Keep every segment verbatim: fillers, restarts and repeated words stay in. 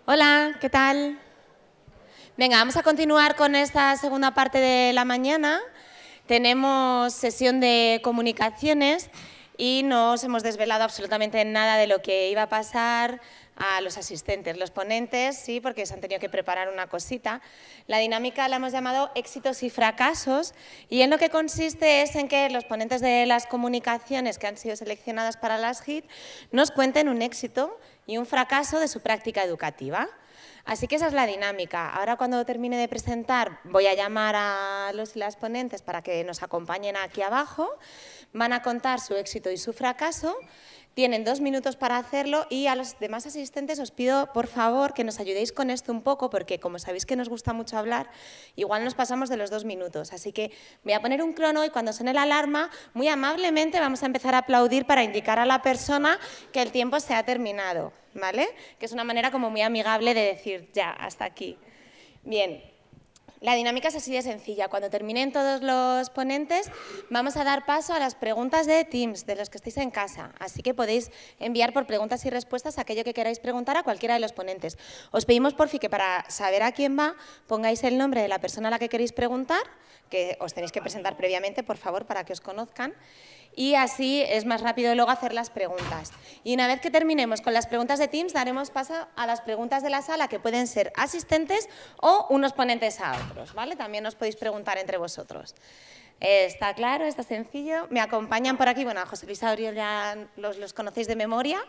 Hola, ¿qué tal? Venga, vamos a continuar con esta segunda parte de la mañana. Tenemos sesión de comunicaciones y no os hemos desvelado absolutamente nada de lo que iba a pasar a los asistentes. Los ponentes, sí, porque se han tenido que preparar una cosita. La dinámica la hemos llamado éxitos y fracasos, y en lo que consiste es en que los ponentes de las comunicaciones que han sido seleccionadas para las H I T nos cuenten un éxito y un fracaso de su práctica educativa. Así que esa es la dinámica. Ahora, cuando termine de presentar, voy a llamar a los y las ponentes para que nos acompañen aquí abajo. Van a contar su éxito y su fracaso. Tienen dos minutos para hacerlo y a los demás asistentes os pido, por favor, que nos ayudéis con esto un poco, porque como sabéis que nos gusta mucho hablar, igual nos pasamos de los dos minutos. Así que voy a poner un crono y cuando suene la alarma, muy amablemente vamos a empezar a aplaudir para indicar a la persona que el tiempo se ha terminado, ¿vale? Que es una manera como muy amigable de decir, ya, hasta aquí. Bien. La dinámica es así de sencilla. Cuando terminen todos los ponentes, vamos a dar paso a las preguntas de Teams, de los que estáis en casa. Así que podéis enviar por preguntas y respuestas aquello que queráis preguntar a cualquiera de los ponentes. Os pedimos, por fin, que para saber a quién va, pongáis el nombre de la persona a la que queréis preguntar, que os tenéis que presentar previamente, por favor, para que os conozcan. Y así es más rápido luego hacer las preguntas. Y una vez que terminemos con las preguntas de Teams, daremos paso a las preguntas de la sala, que pueden ser asistentes o unos ponentes a otros, ¿vale? También os podéis preguntar entre vosotros. ¿Está claro? ¿Está sencillo? Me acompañan por aquí, bueno, a José Luis Auriol ya los, los conocéis de memoria.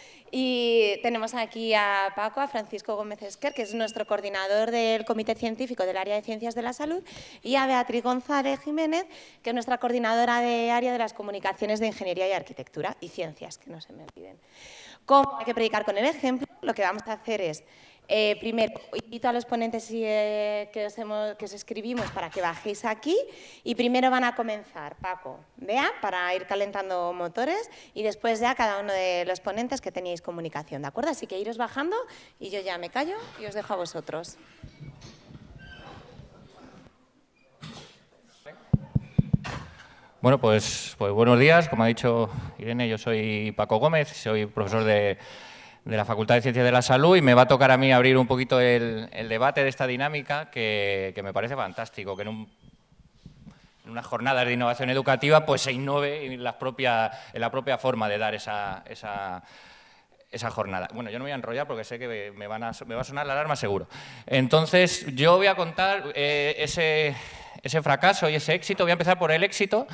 Y tenemos aquí a Paco, a Francisco Gómez Esquer, que es nuestro coordinador del Comité Científico del Área de Ciencias de la Salud, y a Beatriz González Jiménez, que es nuestra coordinadora de Área de las Comunicaciones de Ingeniería y Arquitectura y Ciencias, que no se me olviden. Como hay que predicar con el ejemplo, lo que vamos a hacer es, eh, primero, invito a los ponentes eh, que, os hemos, que os escribimos para que bajéis aquí, y primero van a comenzar Paco, Bea, para ir calentando motores, y después ya cada uno de los ponentes que teníais comunicación, ¿de acuerdo? Así que iros bajando y yo ya me callo y os dejo a vosotros. Bueno, pues, pues buenos días. Como ha dicho Irene, yo soy Paco Gómez, soy profesor de, de la Facultad de Ciencias de la Salud y me va a tocar a mí abrir un poquito el, el debate de esta dinámica que, que me parece fantástico, que en, un, en unas jornadas de innovación educativa pues se innove en la propia, en la propia forma de dar esa, esa, esa jornada. Bueno, yo no me voy a enrollar porque sé que me, van a, me va a sonar la alarma seguro. Entonces, yo voy a contar eh, ese... ese fracaso y ese éxito. Voy a empezar por el éxito.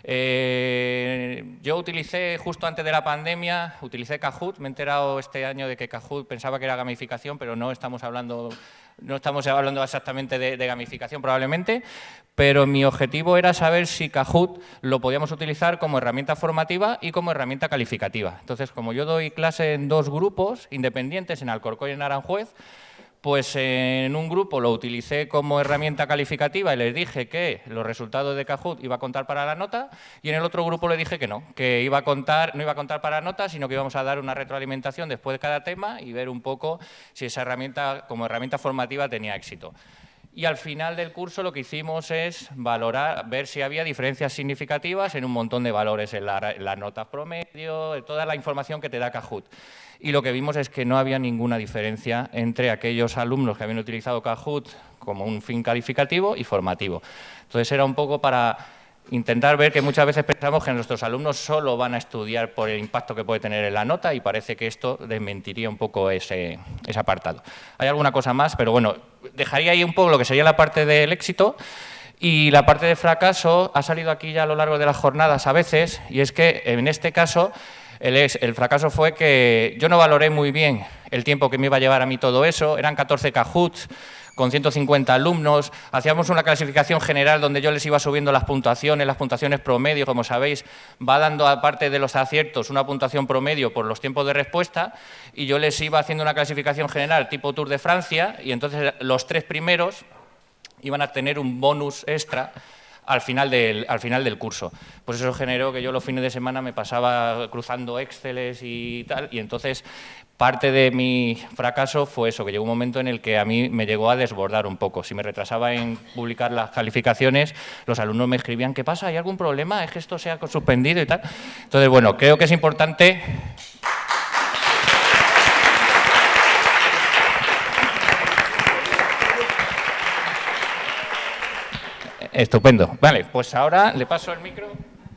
Eh, yo utilicé, justo antes de la pandemia, utilicé Kahoot. Me he enterado este año de que Kahoot pensaba que era gamificación, pero no estamos hablando, no estamos hablando exactamente de, de gamificación probablemente, pero mi objetivo era saber si Kahoot lo podíamos utilizar como herramienta formativa y como herramienta calificativa. Entonces, como yo doy clase en dos grupos independientes, en Alcorcón y en Aranjuez, pues en un grupo lo utilicé como herramienta calificativa y les dije que los resultados de Kahoot iba a contar para la nota, y en el otro grupo le dije que no, que iba a contar, no iba a contar para nota, sino que íbamos a dar una retroalimentación después de cada tema y ver un poco si esa herramienta como herramienta formativa tenía éxito. Y al final del curso lo que hicimos es valorar, ver si había diferencias significativas en un montón de valores, en, la, en las notas promedio, en toda la información que te da Kahoot. Y lo que vimos es que no había ninguna diferencia entre aquellos alumnos que habían utilizado Kahoot como un fin calificativo y formativo. Entonces era un poco para intentar ver que muchas veces pensamos que nuestros alumnos solo van a estudiar por el impacto que puede tener en la nota, y parece que esto desmentiría un poco ese, ese apartado. Hay alguna cosa más, pero bueno, dejaría ahí un poco lo que sería la parte del éxito. Y la parte de fracaso ha salido aquí ya a lo largo de las jornadas a veces, y es que en este caso el, el fracaso fue que yo no valoré muy bien el tiempo que me iba a llevar a mí todo eso. Eran catorce Kahoots con ciento cincuenta alumnos, hacíamos una clasificación general donde yo les iba subiendo las puntuaciones, las puntuaciones promedio, como sabéis, va dando, aparte de los aciertos, una puntuación promedio por los tiempos de respuesta, y yo les iba haciendo una clasificación general tipo Tour de Francia, y entonces los tres primeros iban a tener un bonus extra al final del, al final del curso. Pues eso generó que yo los fines de semana me pasaba cruzando Exceles y tal, y entonces parte de mi fracaso fue eso, que llegó un momento en el que a mí me llegó a desbordar un poco. Si me retrasaba en publicar las calificaciones, los alumnos me escribían, ¿qué pasa? ¿Hay algún problema? ¿Es que esto se ha suspendido y tal? Entonces, bueno, creo que es importante Estupendo. Vale, pues ahora le paso el micro.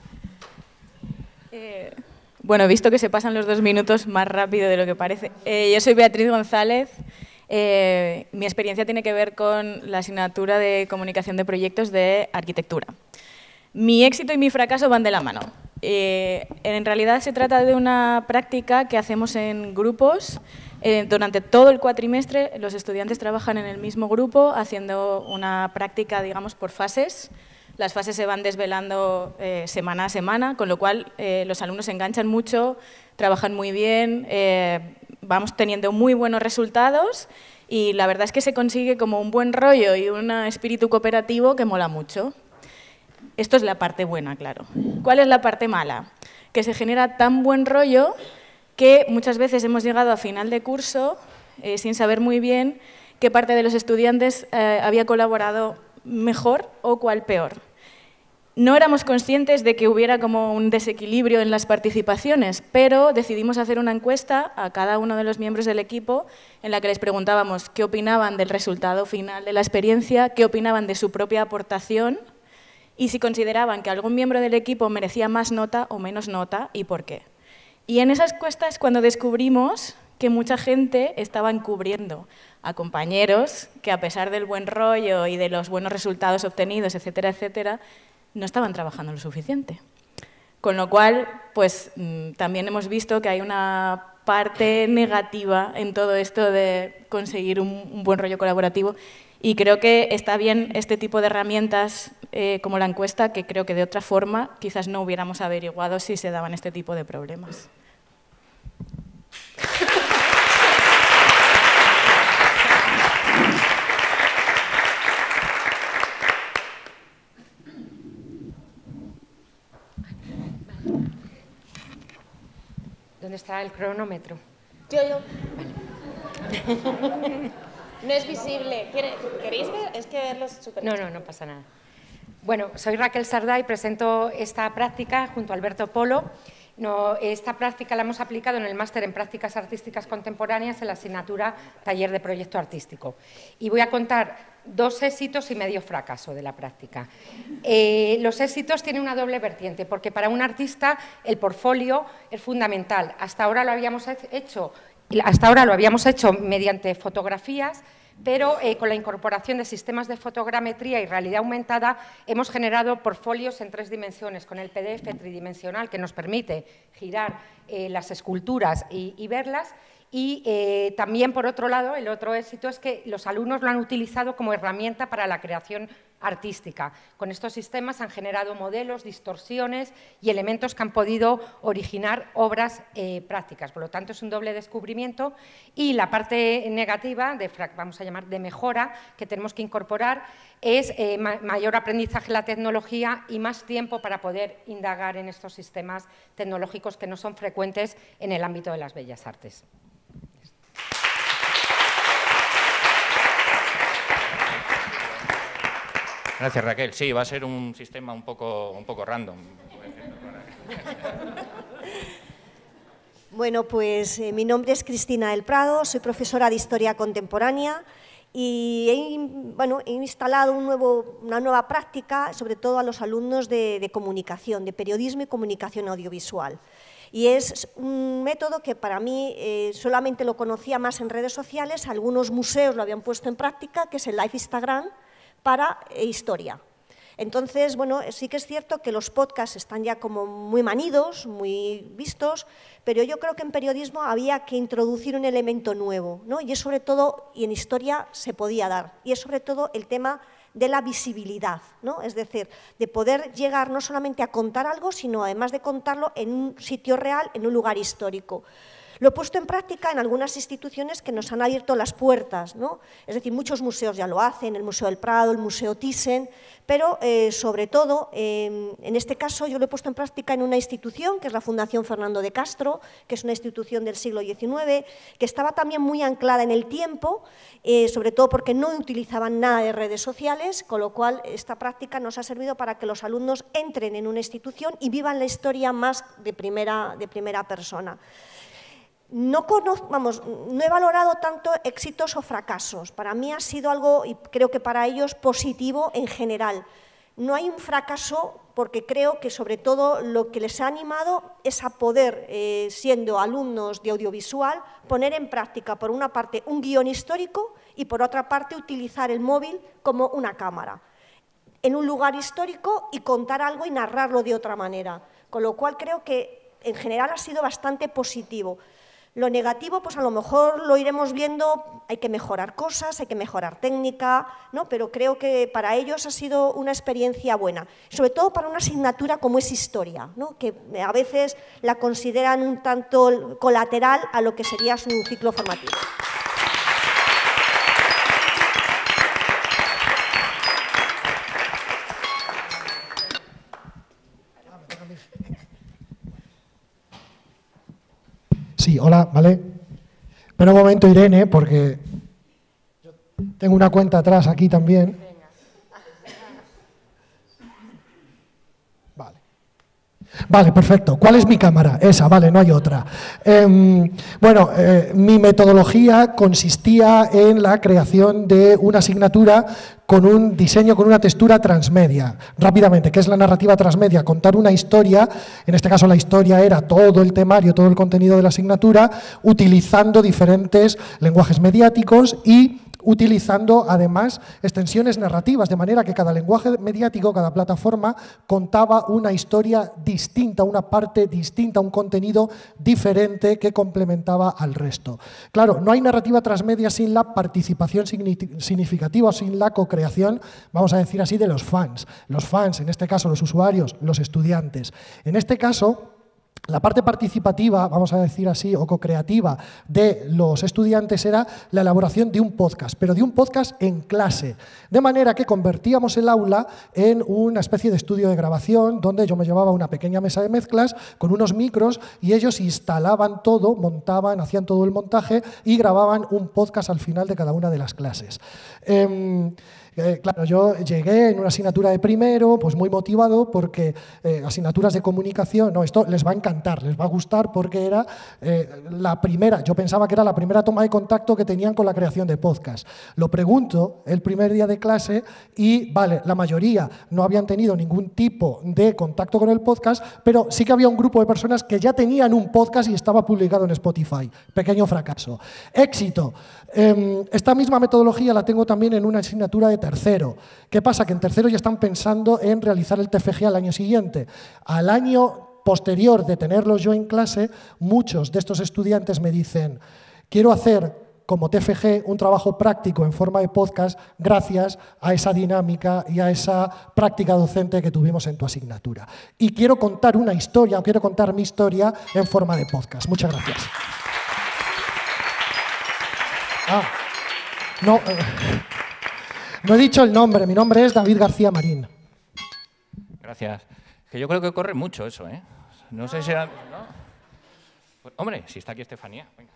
Eh, bueno, visto que se pasan los dos minutos más rápido de lo que parece. Eh, yo soy Beatriz González. Eh, mi experiencia tiene que ver con la asignatura de comunicación de proyectos de arquitectura. Mi éxito y mi fracaso van de la mano. Eh, en realidad se trata de una práctica que hacemos en grupos. Eh, durante todo el cuatrimestre los estudiantes trabajan en el mismo grupo haciendo una práctica, digamos, por fases. Las fases se van desvelando eh, semana a semana, con lo cual eh, los alumnos se enganchan mucho, trabajan muy bien, eh, vamos teniendo muy buenos resultados y la verdad es que se consigue como un buen rollo y un espíritu cooperativo que mola mucho. Esto es la parte buena, claro. ¿Cuál es la parte mala? Que se genera tan buen rollo que muchas veces hemos llegado a final de curso eh, sin saber muy bien qué parte de los estudiantes eh, había colaborado mejor o cuál peor. No éramos conscientes de que hubiera como un desequilibrio en las participaciones, pero decidimos hacer una encuesta a cada uno de los miembros del equipo en la que les preguntábamos qué opinaban del resultado final de la experiencia, qué opinaban de su propia aportación y si consideraban que algún miembro del equipo merecía más nota o menos nota y por qué. Y en esas encuestas cuando descubrimos que mucha gente estaba encubriendo a compañeros que a pesar del buen rollo y de los buenos resultados obtenidos, etcétera, etcétera, no estaban trabajando lo suficiente. Con lo cual, pues también hemos visto que hay una parte negativa en todo esto de conseguir un, un buen rollo colaborativo y creo que está bien este tipo de herramientas eh, como la encuesta, que creo que de otra forma quizás no hubiéramos averiguado si se daban este tipo de problemas. ¿Dónde está el cronómetro? Yo, yo. Vale. No es visible. ¿Queréis ver? Es que verlo es súper... No, no, no pasa nada. Bueno, soy Raquel Sardá y presento esta práctica junto a Alberto Polo. No, esta práctica la hemos aplicado en el máster en Prácticas Artísticas Contemporáneas en la asignatura Taller de Proyecto Artístico. Y voy a contar dos éxitos y medio fracaso de la práctica. Eh, los éxitos tienen una doble vertiente, porque para un artista el portfolio es fundamental. Hasta ahora lo habíamos hecho, hasta ahora lo habíamos hecho mediante fotografías, pero eh, con la incorporación de sistemas de fotogrametría y realidad aumentada hemos generado portfolios en tres dimensiones, con el P D F tridimensional que nos permite girar eh, las esculturas y, y verlas. Y eh, también, por otro lado, el otro éxito es que los alumnos lo han utilizado como herramienta para la creación artística. Con estos sistemas han generado modelos, distorsiones y elementos que han podido originar obras eh, prácticas. Por lo tanto, es un doble descubrimiento. Y la parte negativa, de, vamos a llamar de mejora, que tenemos que incorporar es eh, ma mayor aprendizaje de la tecnología y más tiempo para poder indagar en estos sistemas tecnológicos que no son frecuentes en el ámbito de las bellas artes. Gracias, Raquel. Sí, va a ser un sistema un poco, un poco random. Bueno, pues eh, mi nombre es Cristina del Prado, soy profesora de Historia Contemporánea y he, bueno, he instalado un nuevo, una nueva práctica, sobre todo a los alumnos de, de comunicación, de periodismo y comunicación audiovisual. Y es un método que para mí eh, solamente lo conocía más en redes sociales, algunos museos lo habían puesto en práctica, que es el Live Instagram, para eh, historia. Entonces, bueno, sí que es cierto que los podcasts están ya como muy manidos, muy vistos, pero yo creo que en periodismo había que introducir un elemento nuevo, ¿no? Y es sobre todo, y en historia se podía dar, y es sobre todo el tema de la visibilidad, ¿no? Es decir, de poder llegar no solamente a contar algo, sino además de contarlo en un sitio real, en un lugar histórico. Lo he puesto en práctica en algunas instituciones que nos han abierto las puertas, ¿no? Es decir, muchos museos ya lo hacen, el Museo del Prado, el Museo Thyssen, pero eh, sobre todo, eh, en este caso yo lo he puesto en práctica en una institución, que es la Fundación Fernando de Castro, que es una institución del siglo diecinueve, que estaba también muy anclada en el tiempo, eh, sobre todo porque no utilizaban nada de redes sociales, con lo cual esta práctica nos ha servido para que los alumnos entren en una institución y vivan la historia más de primera, de primera persona. No, conozco, vamos, no he valorado tanto éxitos o fracasos. Para mí ha sido algo, y creo que para ellos, positivo en general. No hay un fracaso porque creo que sobre todo lo que les ha animado es a poder, eh, siendo alumnos de audiovisual, poner en práctica por una parte un guión histórico y por otra parte utilizar el móvil como una cámara en un lugar histórico y contar algo y narrarlo de otra manera. Con lo cual creo que en general ha sido bastante positivo. Lo negativo, pues a lo mejor lo iremos viendo, hay que mejorar cosas, hay que mejorar técnica, ¿no? Pero creo que para ellos ha sido una experiencia buena, sobre todo para una asignatura como es historia, ¿no? Que a veces la consideran un tanto colateral a lo que sería su ciclo formativo. Sí, hola, ¿vale? Pero un momento, Irene, porque yo tengo una cuenta atrás aquí también. Vale. Vale, perfecto. ¿Cuál es mi cámara? Esa, vale, no hay otra. Eh, bueno, eh, mi metodología consistía en la creación de una asignatura con un diseño, con una textura transmedia. Rápidamente, ¿qué es la narrativa transmedia? Contar una historia, en este caso la historia era todo el temario, todo el contenido de la asignatura, utilizando diferentes lenguajes mediáticos y utilizando además extensiones narrativas, de manera que cada lenguaje mediático, cada plataforma, contaba una historia distinta, una parte distinta, un contenido diferente que complementaba al resto. Claro, no hay narrativa transmedia sin la participación significativa o sin la co-creación, vamos a decir así, de los fans. Los fans, en este caso los usuarios, los estudiantes. En este caso, la parte participativa, vamos a decir así, o co-creativa de los estudiantes era la elaboración de un podcast, pero de un podcast en clase, de manera que convertíamos el aula en una especie de estudio de grabación donde yo me llevaba una pequeña mesa de mezclas con unos micros y ellos instalaban todo, montaban, hacían todo el montaje y grababan un podcast al final de cada una de las clases. Eh, Eh, claro, yo llegué en una asignatura de primero, pues muy motivado porque eh, asignaturas de comunicación, no, esto les va a encantar, les va a gustar porque era eh, la primera, yo pensaba que era la primera toma de contacto que tenían con la creación de podcast. Lo pregunto el primer día de clase y, vale, la mayoría no habían tenido ningún tipo de contacto con el podcast, pero sí que había un grupo de personas que ya tenían un podcast y estaba publicado en Spotify. Pequeño fracaso. Éxito. Eh, esta misma metodología la tengo también en una asignatura de tercero. ¿Qué pasa? Que en tercero ya están pensando en realizar el T F G al año siguiente. Al año posterior de tenerlos yo en clase, muchos de estos estudiantes me dicen, quiero hacer como T F G un trabajo práctico en forma de podcast gracias a esa dinámica y a esa práctica docente que tuvimos en tu asignatura. Y quiero contar una historia, o quiero contar mi historia en forma de podcast. Muchas gracias. Ah, no, eh, no he dicho el nombre, mi nombre es David García Marín. Gracias. Que yo creo que corre mucho eso, ¿eh? No sé si era... ¿no? Pues, hombre, si está aquí Estefanía. Venga.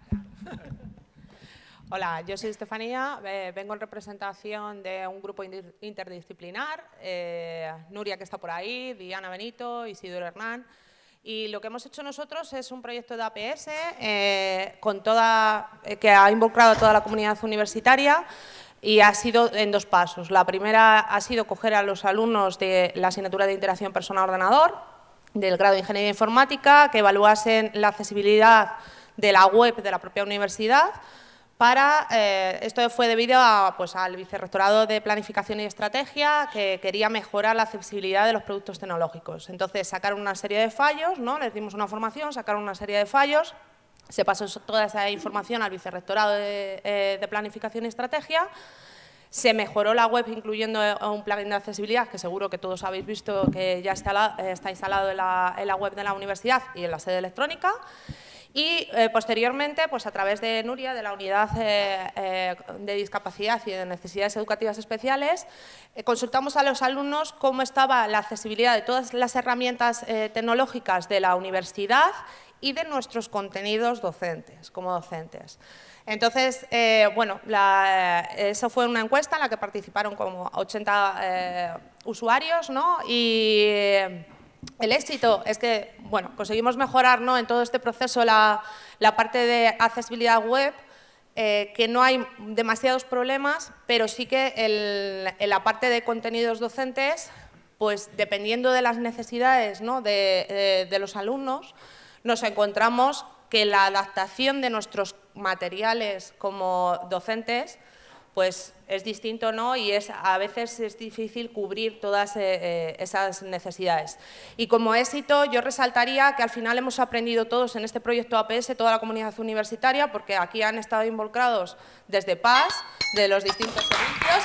Hola, yo soy Estefanía, eh, vengo en representación de un grupo interdisciplinar, eh, Nuria, que está por ahí, Diana Benito, Isidoro Hernán. Y lo que hemos hecho nosotros es un proyecto de A P S eh, con toda, eh, que ha involucrado a toda la comunidad universitaria y ha sido en dos pasos. La primera ha sido coger a los alumnos de la asignatura de interacción persona-ordenador, del grado de Ingeniería Informática, que evaluasen la accesibilidad de la web de la propia universidad. Para, eh, esto fue debido a, pues, al Vicerrectorado de Planificación y Estrategia, que quería mejorar la accesibilidad de los productos tecnológicos. Entonces, sacaron una serie de fallos, ¿no? Les dimos una formación, sacaron una serie de fallos, se pasó toda esa información al Vicerrectorado de, eh, de Planificación y Estrategia, se mejoró la web incluyendo un plugin de accesibilidad, que seguro que todos habéis visto que ya está, está instalado en la, en la web de la universidad y en la sede electrónica. Y eh, posteriormente, pues a través de Nuria, de la Unidad eh, eh, de Discapacidad y de Necesidades Educativas Especiales, eh, consultamos a los alumnos cómo estaba la accesibilidad de todas las herramientas eh, tecnológicas de la universidad y de nuestros contenidos docentes, como docentes. Entonces, eh, bueno, la, eh, eso fue una encuesta en la que participaron como ochenta eh, usuarios, ¿no? Y eh, el éxito es que, bueno, conseguimos mejorar, ¿no?, en todo este proceso la, la parte de accesibilidad web eh, que no hay demasiados problemas, pero sí que el, en la parte de contenidos docentes, pues dependiendo de las necesidades, ¿no?, de, de, de los alumnos, nos encontramos que la adaptación de nuestros materiales como docentes pues es distinto, ¿no? Y es, a veces es difícil cubrir todas eh, esas necesidades. Y como éxito yo resaltaría que al final hemos aprendido todos en este proyecto A P S, toda la comunidad universitaria, porque aquí han estado involucrados desde P A S, de los distintos servicios.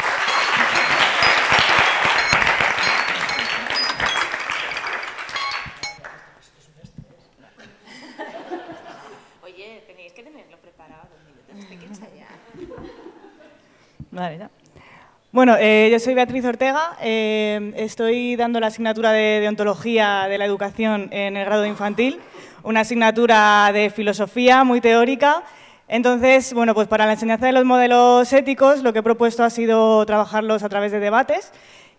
Oye, tenéis que tenerlo preparado dos minutos, ¿te quieres allá? Vale, ya. Bueno, eh, yo soy Beatriz Ortega, eh, estoy dando la asignatura de Deontología de la Educación en el grado infantil, una asignatura de filosofía muy teórica. Entonces, bueno, pues para la enseñanza de los modelos éticos lo que he propuesto ha sido trabajarlos a través de debates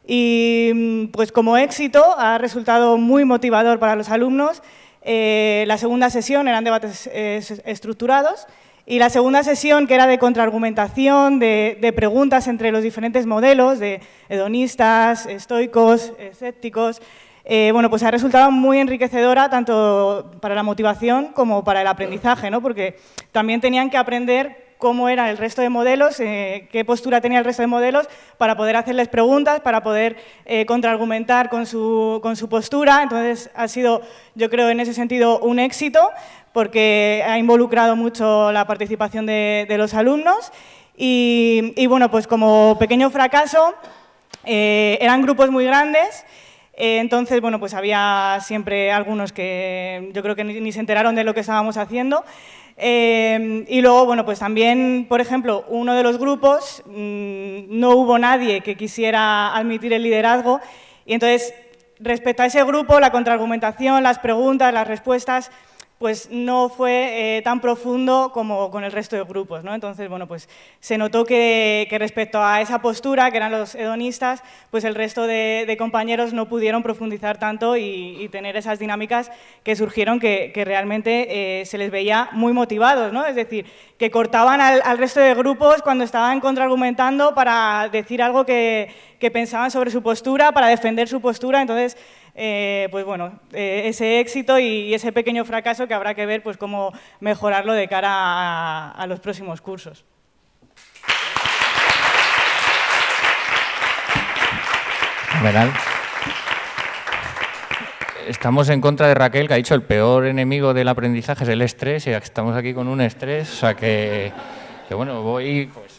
y pues como éxito ha resultado muy motivador para los alumnos. Eh, la segunda sesión eran debates eh, estructurados. Y la segunda sesión, que era de contraargumentación, de, de preguntas entre los diferentes modelos, de hedonistas, estoicos, escépticos, eh, bueno, pues ha resultado muy enriquecedora tanto para la motivación como para el aprendizaje, ¿no? Porque también tenían que aprender cómo era el resto de modelos, eh, qué postura tenía el resto de modelos, para poder hacerles preguntas, para poder eh, contraargumentar con su, con su postura. Entonces, ha sido, yo creo, en ese sentido, un éxito, porque ha involucrado mucho la participación de, de los alumnos. Y, y, bueno, pues como pequeño fracaso, eh, eran grupos muy grandes. Eh, entonces, bueno, pues había siempre algunos que yo creo que ni, ni se enteraron de lo que estábamos haciendo. Eh, y luego, bueno, pues también, por ejemplo, uno de los grupos, mmm, no hubo nadie que quisiera admitir el liderazgo y entonces, respecto a ese grupo, la contraargumentación, las preguntas, las respuestas, pues no fue eh, tan profundo como con el resto de grupos, ¿no? Entonces, bueno, pues se notó que, que respecto a esa postura, que eran los hedonistas, pues el resto de, de compañeros no pudieron profundizar tanto y, y tener esas dinámicas que surgieron que, que realmente eh, se les veía muy motivados, ¿no? Es decir, que cortaban al, al resto de grupos cuando estaban contraargumentando para decir algo que, que pensaban sobre su postura, para defender su postura. Entonces, Eh, pues bueno, eh, ese éxito y, y ese pequeño fracaso que habrá que ver pues cómo mejorarlo de cara a, a los próximos cursos. Fenomenal. Estamos en contra de Raquel, que ha dicho el peor enemigo del aprendizaje es el estrés, y estamos aquí con un estrés, o sea que, que bueno, voy... Pues,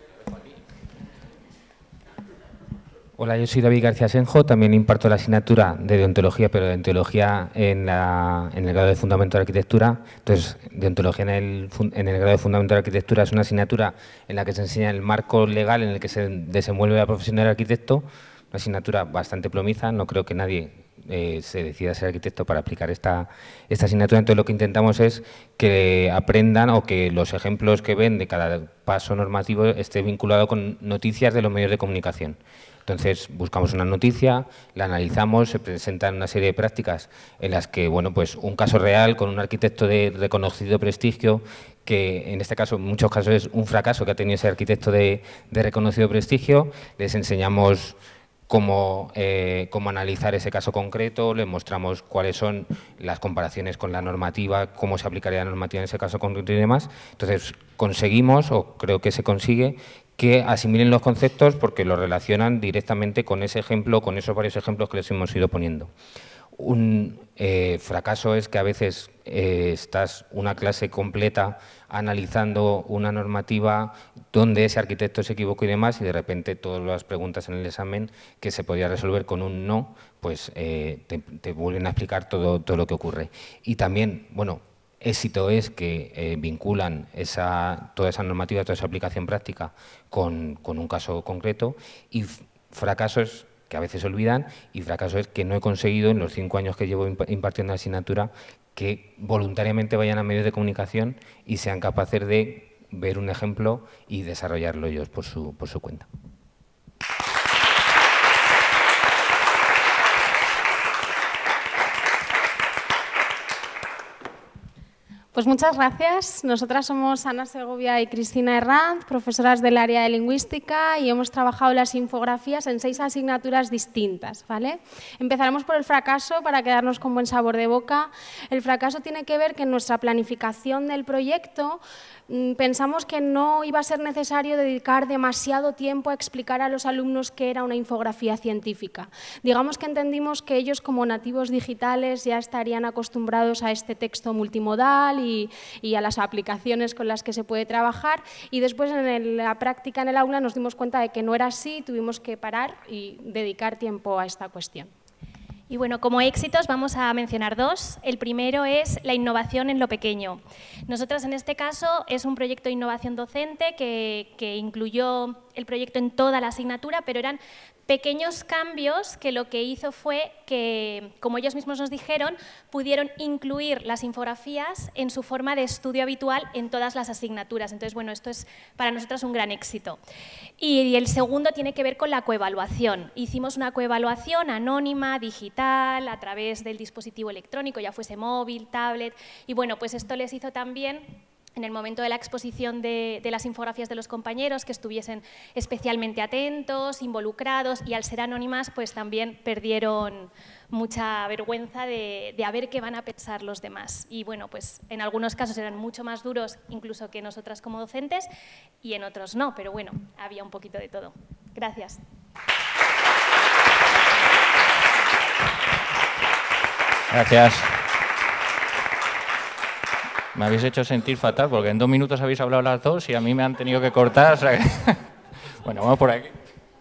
Hola, yo soy David García Senjo, también imparto la asignatura de deontología, pero deontología en, la, en el grado de Fundamento de Arquitectura. Entonces, deontología en el, en el grado de Fundamento de Arquitectura es una asignatura en la que se enseña el marco legal en el que se desenvuelve la profesión del arquitecto, una asignatura bastante plomiza, no creo que nadie eh, se decida a ser arquitecto para aplicar esta, esta asignatura. Entonces, lo que intentamos es que aprendan o que los ejemplos que ven de cada paso normativo esté vinculado con noticias de los medios de comunicación. Entonces, buscamos una noticia, la analizamos, se presentan una serie de prácticas en las que, bueno, pues un caso real con un arquitecto de reconocido prestigio, que en este caso, en muchos casos, es un fracaso que ha tenido ese arquitecto de, de reconocido prestigio. Les enseñamos cómo, eh, cómo analizar ese caso concreto, les mostramos cuáles son las comparaciones con la normativa, cómo se aplicaría la normativa en ese caso concreto y demás. Entonces, conseguimos, o creo que se consigue, que asimilen los conceptos porque los relacionan directamente con ese ejemplo, con esos varios ejemplos que les hemos ido poniendo. Un eh, fracaso es que a veces eh, estás una clase completa analizando una normativa donde ese arquitecto se equivocó y demás, y de repente todas las preguntas en el examen que se podía resolver con un no, pues eh, te, te vuelven a explicar todo, todo lo que ocurre. Y también, bueno, éxito es que eh, vinculan esa, toda esa normativa, toda esa aplicación práctica con, con un caso concreto, y fracaso es que a veces se olvidan, y fracaso es que no he conseguido en los cinco años que llevo impartiendo la asignatura que voluntariamente vayan a medios de comunicación y sean capaces de ver un ejemplo y desarrollarlo ellos por su, por su cuenta. Pues muchas gracias. Nosotras somos Ana Segovia y Cristina Herranz, profesoras del área de lingüística, y hemos trabajado las infografías en seis asignaturas distintas, ¿vale? Empezaremos por el fracaso para quedarnos con buen sabor de boca. El fracaso tiene que ver que en nuestra planificación del proyecto pensamos que no iba a ser necesario dedicar demasiado tiempo a explicar a los alumnos qué era una infografía científica. Digamos que entendimos que ellos, como nativos digitales, ya estarían acostumbrados a este texto multimodal y, y a las aplicaciones con las que se puede trabajar, y después en el, la práctica en el aula nos dimos cuenta de que no era así, tuvimos que parar y dedicar tiempo a esta cuestión. Y bueno, como éxitos vamos a mencionar dos. El primero es la innovación en lo pequeño. Nosotras en este caso es un proyecto de innovación docente que, que incluyó el proyecto en toda la asignatura, pero eran pequeños cambios que lo que hizo fue que, como ellos mismos nos dijeron, pudieron incluir las infografías en su forma de estudio habitual en todas las asignaturas. Entonces, bueno, esto es para nosotros un gran éxito. Y el segundo tiene que ver con la coevaluación. Hicimos una coevaluación anónima, digital, a través del dispositivo electrónico, ya fuese móvil, tablet, y bueno, pues esto les hizo también, en el momento de la exposición de, de las infografías de los compañeros, que estuviesen especialmente atentos, involucrados, y al ser anónimas pues también perdieron mucha vergüenza de, de a ver qué van a pensar los demás. Y bueno, pues en algunos casos eran mucho más duros incluso que nosotras como docentes, y en otros no, pero bueno, había un poquito de todo. Gracias. Gracias. Me habéis hecho sentir fatal porque en dos minutos habéis hablado las dos y a mí me han tenido que cortar. O sea que... Bueno, vamos por aquí.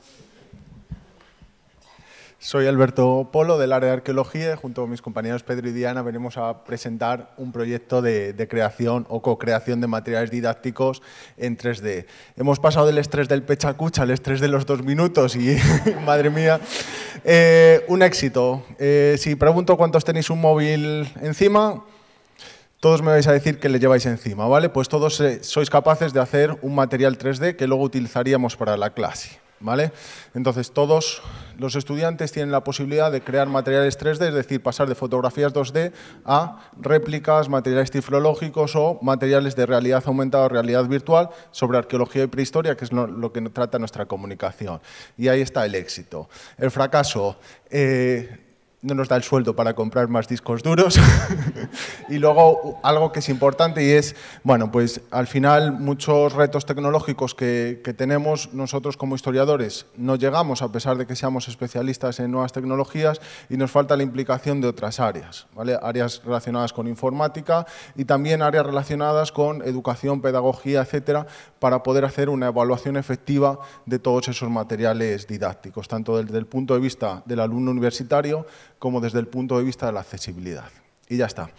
Soy Alberto Polo, del área de arqueología, y junto con mis compañeros Pedro y Diana venimos a presentar un proyecto de, de creación o co-creación de materiales didácticos en tres D. Hemos pasado del estrés del pechacucha al estrés de los dos minutos y, madre mía, eh, un éxito. Eh, si pregunto cuántos tenéis un móvil encima, todos me vais a decir que le lleváis encima, ¿vale? Pues todos eh, sois capaces de hacer un material tres D que luego utilizaríamos para la clase, ¿vale? Entonces, todos los estudiantes tienen la posibilidad de crear materiales tres D, es decir, pasar de fotografías dos D a réplicas, materiales tiflológicos o materiales de realidad aumentada o realidad virtual sobre arqueología y prehistoria, que es lo, lo que trata nuestra comunicación. Y ahí está el éxito. El fracaso... Eh, no nos da el sueldo para comprar más discos duros. Y luego algo que es importante y es, bueno, pues al final muchos retos tecnológicos que, que tenemos nosotros como historiadores no llegamos, a pesar de que seamos especialistas en nuevas tecnologías, y nos falta la implicación de otras áreas, ¿vale? Áreas relacionadas con informática y también áreas relacionadas con educación, pedagogía, etcétera, para poder hacer una evaluación efectiva de todos esos materiales didácticos, tanto desde el punto de vista del alumno universitario como desde el punto de vista de la accesibilidad. Y ya está.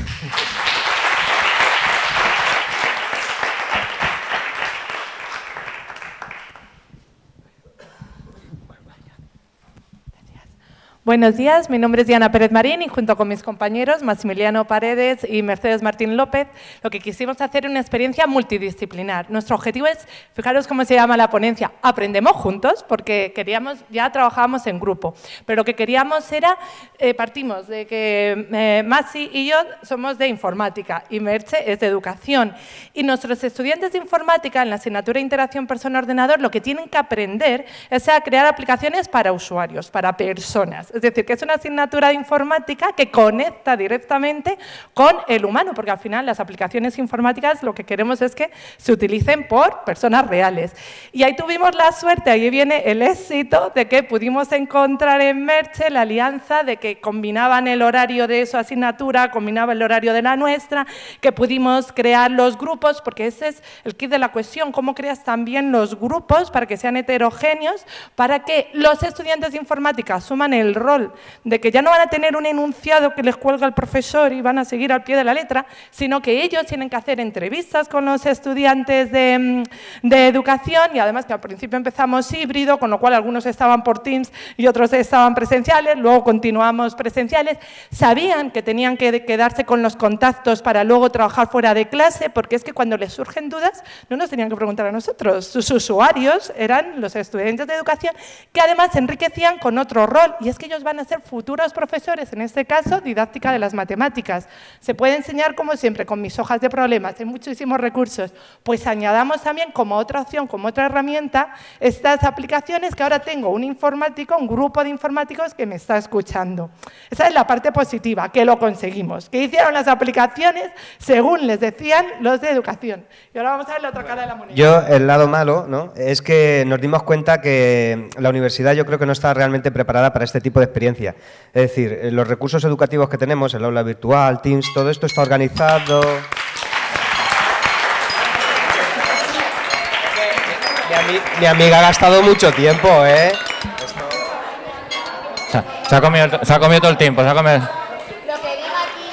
Buenos días, mi nombre es Diana Pérez Marín y junto con mis compañeros Maximiliano Paredes y Mercedes Martín López, lo que quisimos hacer es una experiencia multidisciplinar. Nuestro objetivo es, fijaros cómo se llama la ponencia, aprendemos juntos, porque queríamos, ya trabajábamos en grupo, pero lo que queríamos era, eh, partimos de que eh, Maxi y yo somos de informática y Merche es de educación, y nuestros estudiantes de informática en la asignatura de interacción persona-ordenador lo que tienen que aprender es a crear aplicaciones para usuarios, para personas. Es decir, que es una asignatura de informática que conecta directamente con el humano, porque al final las aplicaciones informáticas lo que queremos es que se utilicen por personas reales. Y ahí tuvimos la suerte, ahí viene el éxito, de que pudimos encontrar en Merche la alianza de que combinaban el horario de su asignatura, combinaba el horario de la nuestra, que pudimos crear los grupos, porque ese es el kit de la cuestión, cómo creas también los grupos para que sean heterogéneos, para que los estudiantes de informática asuman el rol de que ya no van a tener un enunciado que les cuelga el profesor y van a seguir al pie de la letra, sino que ellos tienen que hacer entrevistas con los estudiantes de, de educación, y además que al principio empezamos híbrido, con lo cual algunos estaban por Teams y otros estaban presenciales, luego continuamos presenciales. Sabían que tenían que quedarse con los contactos para luego trabajar fuera de clase, porque es que cuando les surgen dudas no nos tenían que preguntar a nosotros, sus usuarios eran los estudiantes de educación, que además se enriquecían con otro rol, y es que ellos ellos van a ser futuros profesores, en este caso, didáctica de las matemáticas. Se puede enseñar, como siempre, con mis hojas de problemas, hay muchísimos recursos. Pues añadamos también como otra opción, como otra herramienta, estas aplicaciones que ahora tengo un informático, un grupo de informáticos que me está escuchando. Esa es la parte positiva, que lo conseguimos, que hicieron las aplicaciones según les decían los de educación. Y ahora vamos a ver la otra cara de la moneda. Yo, el lado malo, ¿no?, es que nos dimos cuenta que la universidad yo creo que no está realmente preparada para este tipo de experiencia. Es decir, los recursos educativos que tenemos, el aula virtual, Teams, todo esto está organizado. Mi, mi amiga ha gastado mucho tiempo, ¿eh? Se ha, se ha, comido, se ha comido todo el tiempo, se ha comido... Lo que diga aquí...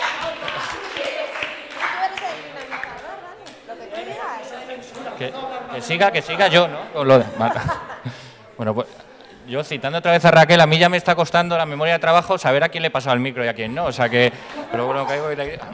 Lo que tú digas. Que, que siga, que siga yo, ¿no? Con lo de... Vale. Bueno, pues yo citando otra vez a Raquel, a mí ya me está costando la memoria de trabajo saber a quién le pasa el micro y a quién no, o sea que... Pero bueno, caigo y le...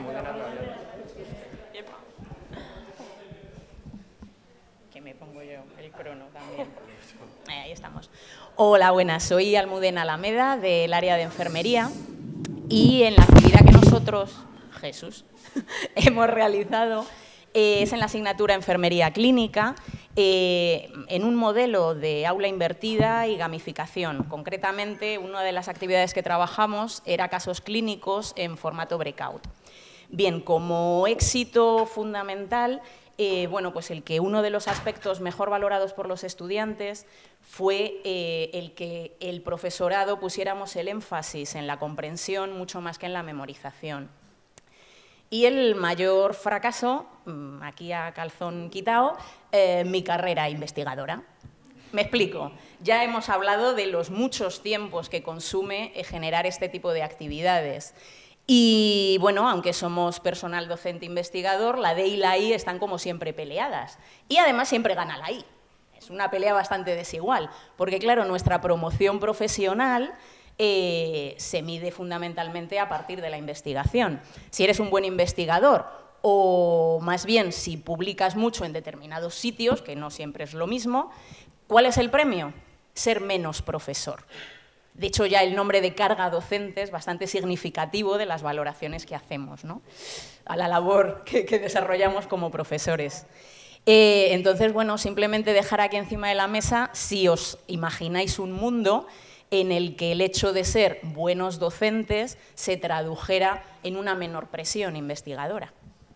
Que me pongo yo el crono también. Ahí estamos. Hola, buenas, soy Almudena Alameda del área de enfermería y en la actividad que nosotros, Jesús, hemos realizado eh, es en la asignatura Enfermería Clínica eh, en un modelo de aula invertida y gamificación. Concretamente, una de las actividades que trabajamos era casos clínicos en formato breakout. Bien, como éxito fundamental, eh, bueno, pues el que uno de los aspectos mejor valorados por los estudiantes fue eh, el que el profesorado pusiéramos el énfasis en la comprensión mucho más que en la memorización. Y el mayor fracaso, aquí a calzón quitado, eh, mi carrera investigadora. Me explico. Ya hemos hablado de los muchos tiempos que consume generar este tipo de actividades. Y, bueno, aunque somos personal docente investigador, la D y la I están como siempre peleadas. Y además siempre gana la I. Es una pelea bastante desigual, porque, claro, nuestra promoción profesional eh, se mide fundamentalmente a partir de la investigación. Si eres un buen investigador, o más bien si publicas mucho en determinados sitios, que no siempre es lo mismo, ¿cuál es el premio? Ser menos profesor. De hecho, ya el nombre de carga docente es bastante significativo de las valoraciones que hacemos, ¿no?, a la labor que, que desarrollamos como profesores. Eh, entonces, bueno, simplemente dejar aquí encima de la mesa, si os imagináis un mundo en el que el hecho de ser buenos docentes se tradujera en una menor presión investigadora.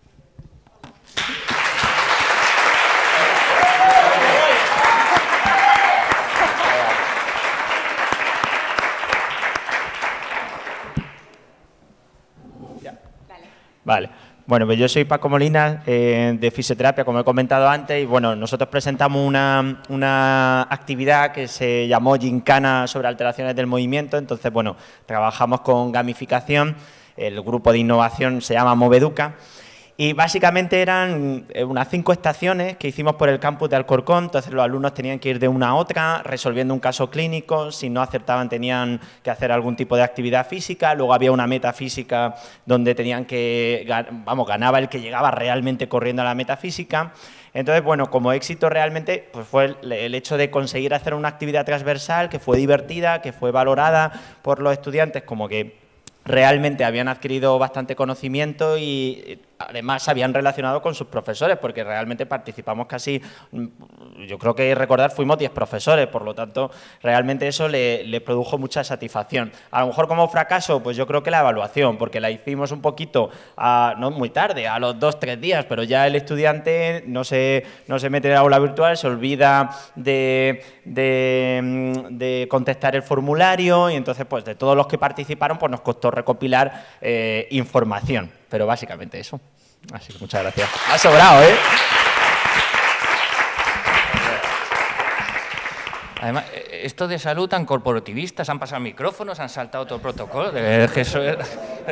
Vale. Bueno, pues yo soy Paco Molina, eh, de fisioterapia, como he comentado antes, y bueno, nosotros presentamos una, una actividad que se llamó Gincana sobre alteraciones del movimiento. Entonces, bueno, trabajamos con gamificación, el grupo de innovación se llama Moveduca, y básicamente eran unas cinco estaciones que hicimos por el campus de Alcorcón. Entonces los alumnos tenían que ir de una a otra resolviendo un caso clínico, si no acertaban tenían que hacer algún tipo de actividad física, luego había una meta física donde tenían que, vamos, ganaba el que llegaba realmente corriendo a la meta física. Entonces, bueno, como éxito realmente pues fue el, el hecho de conseguir hacer una actividad transversal que fue divertida, que fue valorada por los estudiantes como que realmente habían adquirido bastante conocimiento y además se habían relacionado con sus profesores, porque realmente participamos casi, yo creo que recordar, fuimos diez profesores, por lo tanto, realmente eso le, le produjo mucha satisfacción. A lo mejor como fracaso, pues yo creo que la evaluación, porque la hicimos un poquito, a, no muy tarde, a los dos, tres días, pero ya el estudiante no se, no se mete en el aula virtual, se olvida de, de, de contestar el formulario y entonces, pues de todos los que participaron, pues nos costó recopilar eh, información, pero básicamente eso. Así que muchas gracias. Ha sobrado, ¿eh? Además, esto de salud tan corporativistas, han pasado micrófonos, han saltado todo el protocolo. De que eso es...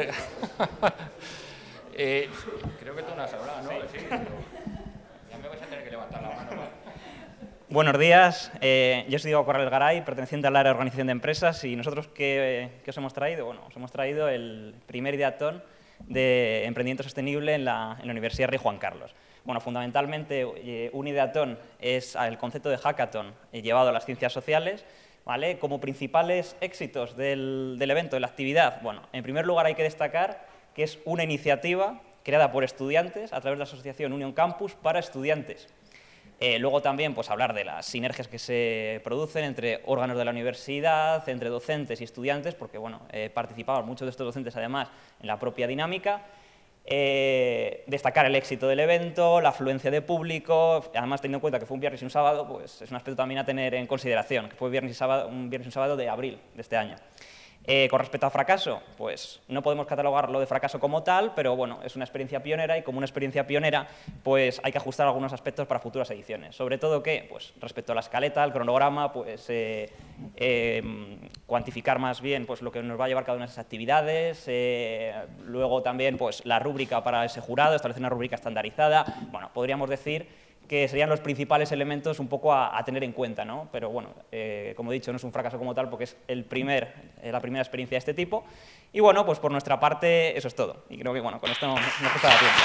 eh, creo que tú no has hablado, ¿no? Sí. Ya me vais a tener que levantar la mano. Buenos días, eh, yo soy Diego Corral Garay, perteneciente al área de organización de empresas, y nosotros, ¿qué, qué os hemos traído? Bueno, os hemos traído el primer ideatón de emprendimiento sostenible en la, en la Universidad Rey Juan Carlos. Bueno, fundamentalmente, eh, un ideatón es el concepto de hackathon eh, llevado a las ciencias sociales, ¿vale? Como principales éxitos del, del evento, de la actividad, bueno, en primer lugar hay que destacar que es una iniciativa creada por estudiantes a través de la asociación Union Campus para estudiantes. Eh, luego también pues, hablar de las sinergias que se producen entre órganos de la universidad, entre docentes y estudiantes, porque bueno, eh, participaban muchos de estos docentes además en la propia dinámica. Eh, destacar el éxito del evento, la afluencia de público, además teniendo en cuenta que fue un viernes y un sábado, pues es un aspecto también a tener en consideración, que fue viernes y sábado, un viernes y un sábado de abril de este año. Eh, con respecto a fracaso, pues no podemos catalogarlo de fracaso como tal, pero bueno, es una experiencia pionera y como una experiencia pionera, pues hay que ajustar algunos aspectos para futuras ediciones. Sobre todo que, pues respecto a la escaleta, al cronograma, pues eh, eh, cuantificar más bien pues, lo que nos va a llevar cada una de esas actividades, eh, luego también pues la rúbrica para ese jurado, establecer una rúbrica estandarizada, bueno, podríamos decir que serían los principales elementos un poco a, a tener en cuenta, ¿no? Pero bueno, eh, como he dicho, no es un fracaso como tal porque es el primer, eh, la primera experiencia de este tipo. Y bueno, pues por nuestra parte eso es todo. Y creo que bueno, con esto nos gusta la tiempo.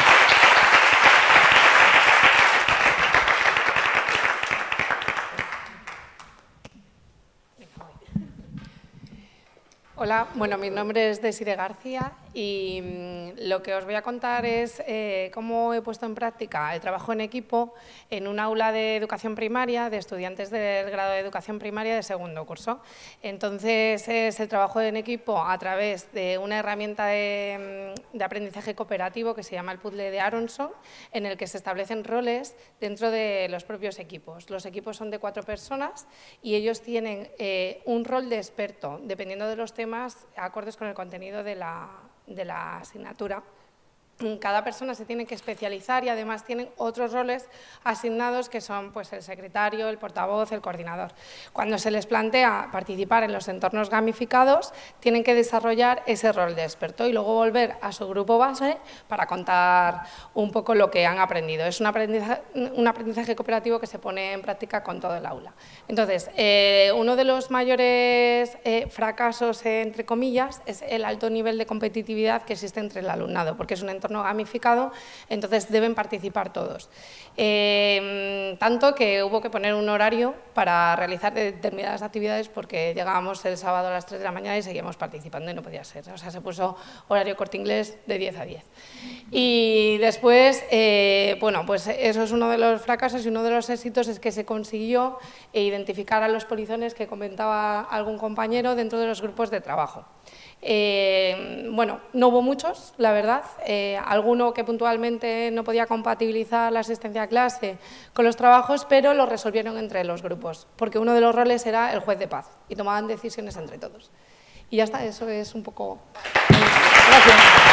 Hola, bueno, mi nombre es Desire García y mmm, lo que os voy a contar es eh, cómo he puesto en práctica el trabajo en equipo en un aula de educación primaria de estudiantes del grado de educación primaria de segundo curso. Entonces, es el trabajo en equipo a través de una herramienta de, de aprendizaje cooperativo que se llama el puzzle de Aronson, en el que se establecen roles dentro de los propios equipos. Los equipos son de cuatro personas y ellos tienen eh, un rol de experto, dependiendo de los temas más acordes con el contenido de la, de la asignatura. Cada persona se tiene que especializar y además tienen otros roles asignados que son pues, el secretario, el portavoz, el coordinador. Cuando se les plantea participar en los entornos gamificados, tienen que desarrollar ese rol de experto y luego volver a su grupo base para contar un poco lo que han aprendido. Es un aprendizaje, un aprendizaje cooperativo que se pone en práctica con todo el aula. Entonces, eh, uno de los mayores eh, fracasos, eh, entre comillas, es el alto nivel de competitividad que existe entre el alumnado, porque es un entorno no gamificado, entonces deben participar todos. Eh, tanto que hubo que poner un horario para realizar determinadas actividades porque llegábamos el sábado a las tres de la mañana y seguíamos participando y no podía ser. O sea, se puso horario Corte Inglés de diez a diez. Y después, eh, bueno, pues eso es uno de los fracasos y uno de los éxitos es que se consiguió identificar a los polizones que comentaba algún compañero dentro de los grupos de trabajo. Eh, bueno, no hubo muchos, la verdad, eh, alguno que puntualmente no podía compatibilizar la asistencia a clase con los trabajos, pero lo resolvieron entre los grupos, porque uno de los roles era el juez de paz y tomaban decisiones entre todos. Y ya está, eso es un poco... Gracias.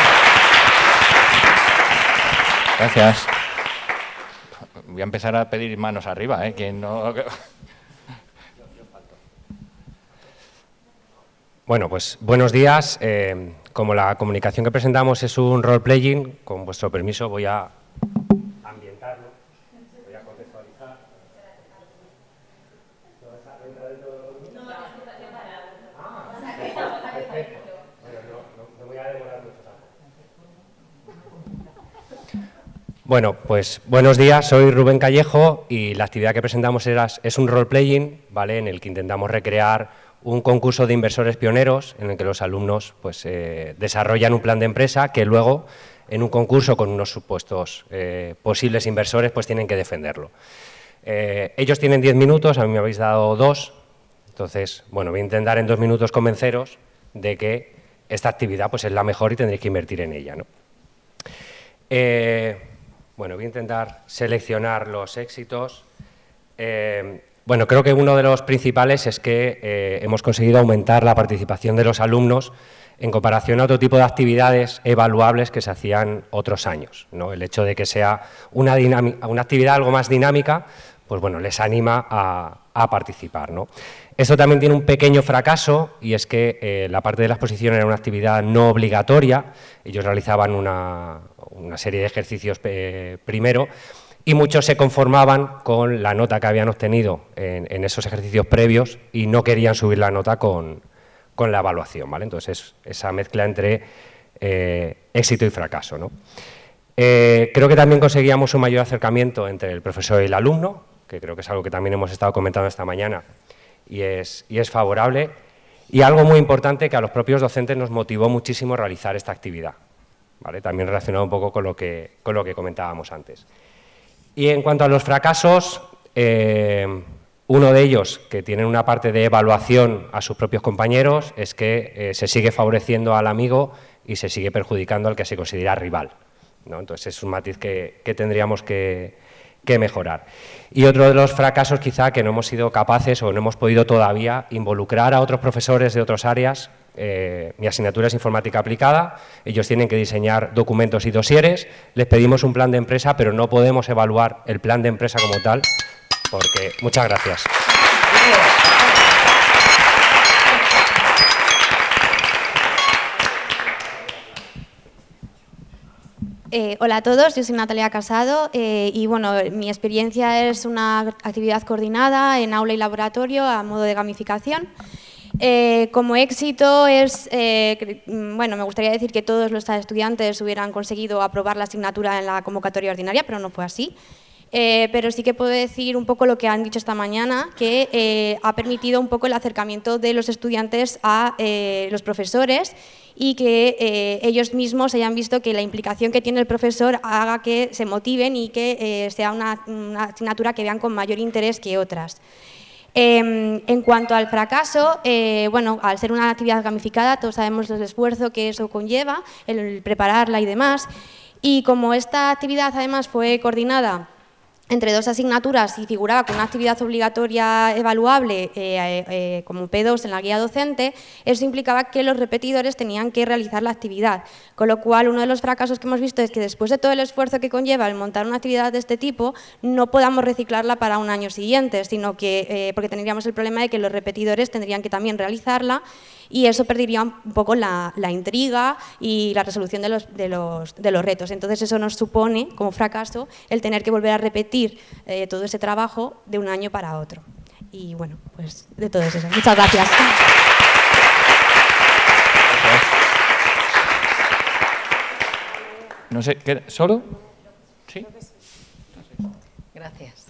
Gracias. Voy a empezar a pedir manos arriba, ¿eh? Quien no... Bueno, pues buenos días. Eh, como la comunicación que presentamos es un role-playing, con vuestro permiso voy a ambientarlo, voy a contextualizar. Ah, perfecto. Bueno, no, no voy a demorar mucho tampoco. Bueno, pues buenos días, soy Rubén Callejo y la actividad que presentamos era, es un role-playing, ¿vale?, en el que intentamos recrear un concurso de inversores pioneros en el que los alumnos pues, eh, desarrollan un plan de empresa que luego, en un concurso con unos supuestos eh, posibles inversores, pues tienen que defenderlo. Eh, ellos tienen diez minutos, a mí me habéis dado dos, entonces, bueno, voy a intentar en dos minutos convenceros de que esta actividad pues, es la mejor y tendréis que invertir en ella, ¿no? Eh, bueno, voy a intentar seleccionar los éxitos. Eh, Bueno, creo que uno de los principales es que eh, hemos conseguido aumentar la participación de los alumnos en comparación a otro tipo de actividades evaluables que se hacían otros años, ¿no? El hecho de que sea una, una actividad algo más dinámica, pues bueno, les anima a, a participar, ¿no? Esto también tiene un pequeño fracaso y es que eh, la parte de la exposición era una actividad no obligatoria, ellos realizaban una, una serie de ejercicios eh, primero, y muchos se conformaban con la nota que habían obtenido en, en esos ejercicios previos y no querían subir la nota con, con la evaluación, ¿vale? Entonces, esa mezcla entre eh, éxito y fracaso, ¿no? Eh, creo que también conseguíamos un mayor acercamiento entre el profesor y el alumno, que creo que es algo que también hemos estado comentando esta mañana y es, y es favorable. Y algo muy importante que a los propios docentes nos motivó muchísimo realizar esta actividad, ¿vale? También relacionado un poco con lo que, con lo que comentábamos antes. Y en cuanto a los fracasos, eh, uno de ellos, que tiene una parte de evaluación a sus propios compañeros, es que eh, se sigue favoreciendo al amigo y se sigue perjudicando al que se considera rival, ¿no? Entonces es un matiz que, que tendríamos que, que mejorar. Y otro de los fracasos quizá que no hemos sido capaces o no hemos podido todavía involucrar a otros profesores de otras áreas. Eh, mi asignatura es informática aplicada, ellos tienen que diseñar documentos y dosieres, les pedimos un plan de empresa, pero no podemos evaluar el plan de empresa como tal, porque... Muchas gracias. Eh, hola a todos, yo soy Natalia Casado eh, y bueno, mi experiencia es una actividad coordinada en aula y laboratorio a modo de gamificación. Eh, como éxito es, eh, bueno, me gustaría decir que todos los estudiantes hubieran conseguido aprobar la asignatura en la convocatoria ordinaria, pero no fue así. Eh, pero sí que puedo decir un poco lo que han dicho esta mañana, que eh, ha permitido un poco el acercamiento de los estudiantes a eh, los profesores y que eh, ellos mismos hayan visto que la implicación que tiene el profesor haga que se motiven y que eh, sea una, una asignatura que vean con mayor interés que otras. Eh, en cuanto al fracaso, eh, bueno, al ser una actividad gamificada, todos sabemos el esfuerzo que eso conlleva, el prepararla y demás, y como esta actividad además fue coordinada entre dos asignaturas y figuraba con una actividad obligatoria evaluable eh, eh, como P dos en la guía docente, eso implicaba que los repetidores tenían que realizar la actividad, con lo cual uno de los fracasos que hemos visto es que después de todo el esfuerzo que conlleva el montar una actividad de este tipo, no podamos reciclarla para un año siguiente, sino que, eh, porque tendríamos el problema de que los repetidores tendrían que también realizarla y eso perdería un poco la, la intriga y la resolución de los, de, los, de los retos. Entonces eso nos supone como fracaso el tener que volver a repetir eh, todo ese trabajo de un año para otro. Y bueno, pues de todo eso. Muchas gracias. No sé, ¿qué, ¿solo? ¿Sí? Gracias.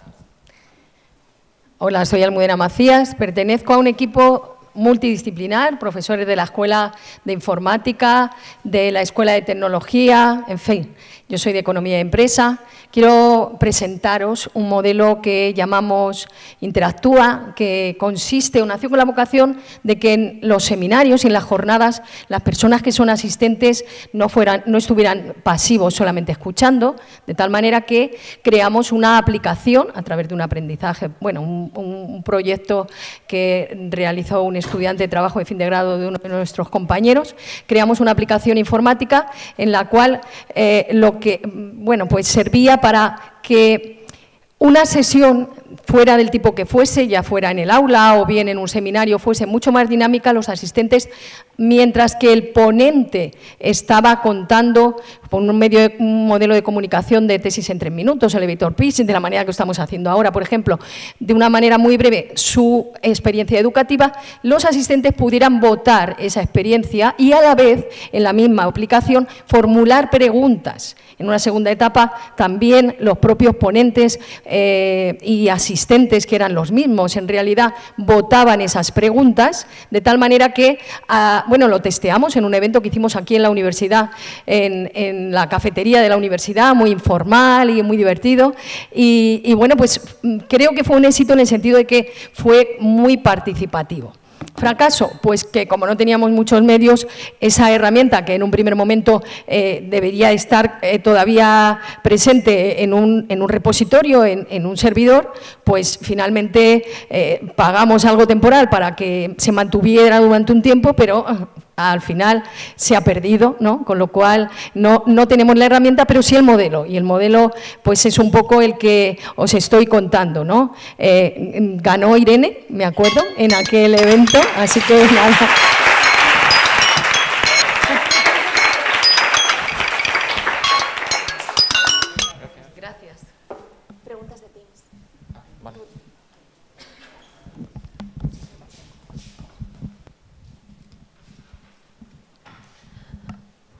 Hola, soy Almudena Macías, pertenezco a un equipo multidisciplinar, profesores de la Escuela de Informática, de la Escuela de Tecnología, en fin, yo soy de Economía de Empresa. Quiero presentaros un modelo que llamamos Interactúa, que consiste, o nació con la vocación de que en los seminarios y en las jornadas las personas que son asistentes no, fueran, no estuvieran pasivos solamente escuchando, de tal manera que creamos una aplicación a través de un aprendizaje, bueno, un, un proyecto que realizó un estudiante de trabajo de fin de grado de uno de nuestros compañeros. Creamos una aplicación informática en la cual eh, lo que, bueno, pues servía para que una sesión fuera del tipo que fuese, ya fuera en el aula o bien en un seminario, fuese mucho más dinámica, los asistentes, mientras que el ponente estaba contando con un, medio de, un modelo de comunicación de tesis en tres minutos, elevator pitch, de la manera que estamos haciendo ahora, por ejemplo, de una manera muy breve su experiencia educativa, los asistentes pudieran votar esa experiencia y a la vez, en la misma aplicación, formular preguntas. En una segunda etapa, también los propios ponentes eh, y asistentes, que eran los mismos, en realidad votaban esas preguntas, de tal manera que, ah, bueno, lo testeamos en un evento que hicimos aquí en la universidad, en, en la cafetería de la universidad, muy informal y muy divertido, y, y bueno, pues creo que fue un éxito en el sentido de que fue muy participativo. Fracaso, pues que como no teníamos muchos medios, esa herramienta que en un primer momento eh, debería estar eh, todavía presente en un, en un repositorio, en, en un servidor, pues finalmente eh, pagamos algo temporal para que se mantuviera durante un tiempo, pero al final se ha perdido, ¿no? Con lo cual no, no tenemos la herramienta, pero sí el modelo, y el modelo pues es un poco el que os estoy contando, ¿no? Eh, ganó Irene, me acuerdo, en aquel evento, así que nada. Gracias. Preguntas de Teams. Vale.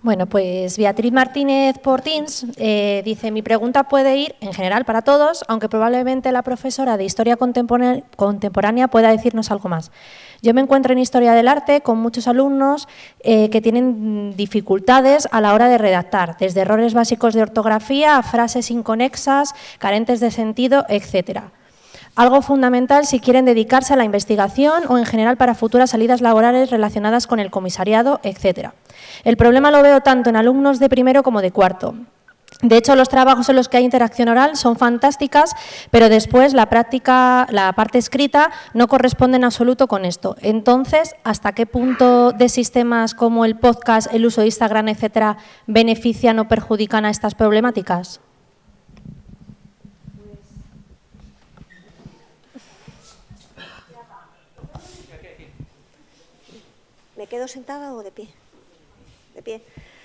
Bueno, pues Beatriz Martínez por Teams eh, dice, mi pregunta puede ir en general para todos, aunque probablemente la profesora de Historia Contemporánea pueda decirnos algo más. Yo me encuentro en Historia del Arte con muchos alumnos eh, que tienen dificultades a la hora de redactar, desde errores básicos de ortografía a frases inconexas, carentes de sentido, etcétera. Algo fundamental si quieren dedicarse a la investigación o en general para futuras salidas laborales relacionadas con el comisariado, etcétera. El problema lo veo tanto en alumnos de primero como de cuarto. De hecho, los trabajos en los que hay interacción oral son fantásticas, pero después la práctica, la parte escrita, no corresponde en absoluto con esto. Entonces, ¿hasta qué punto de sistemas como el podcast, el uso de Instagram, etcétera, benefician o perjudican a estas problemáticas? ¿Me quedo sentada o de pie? De pie.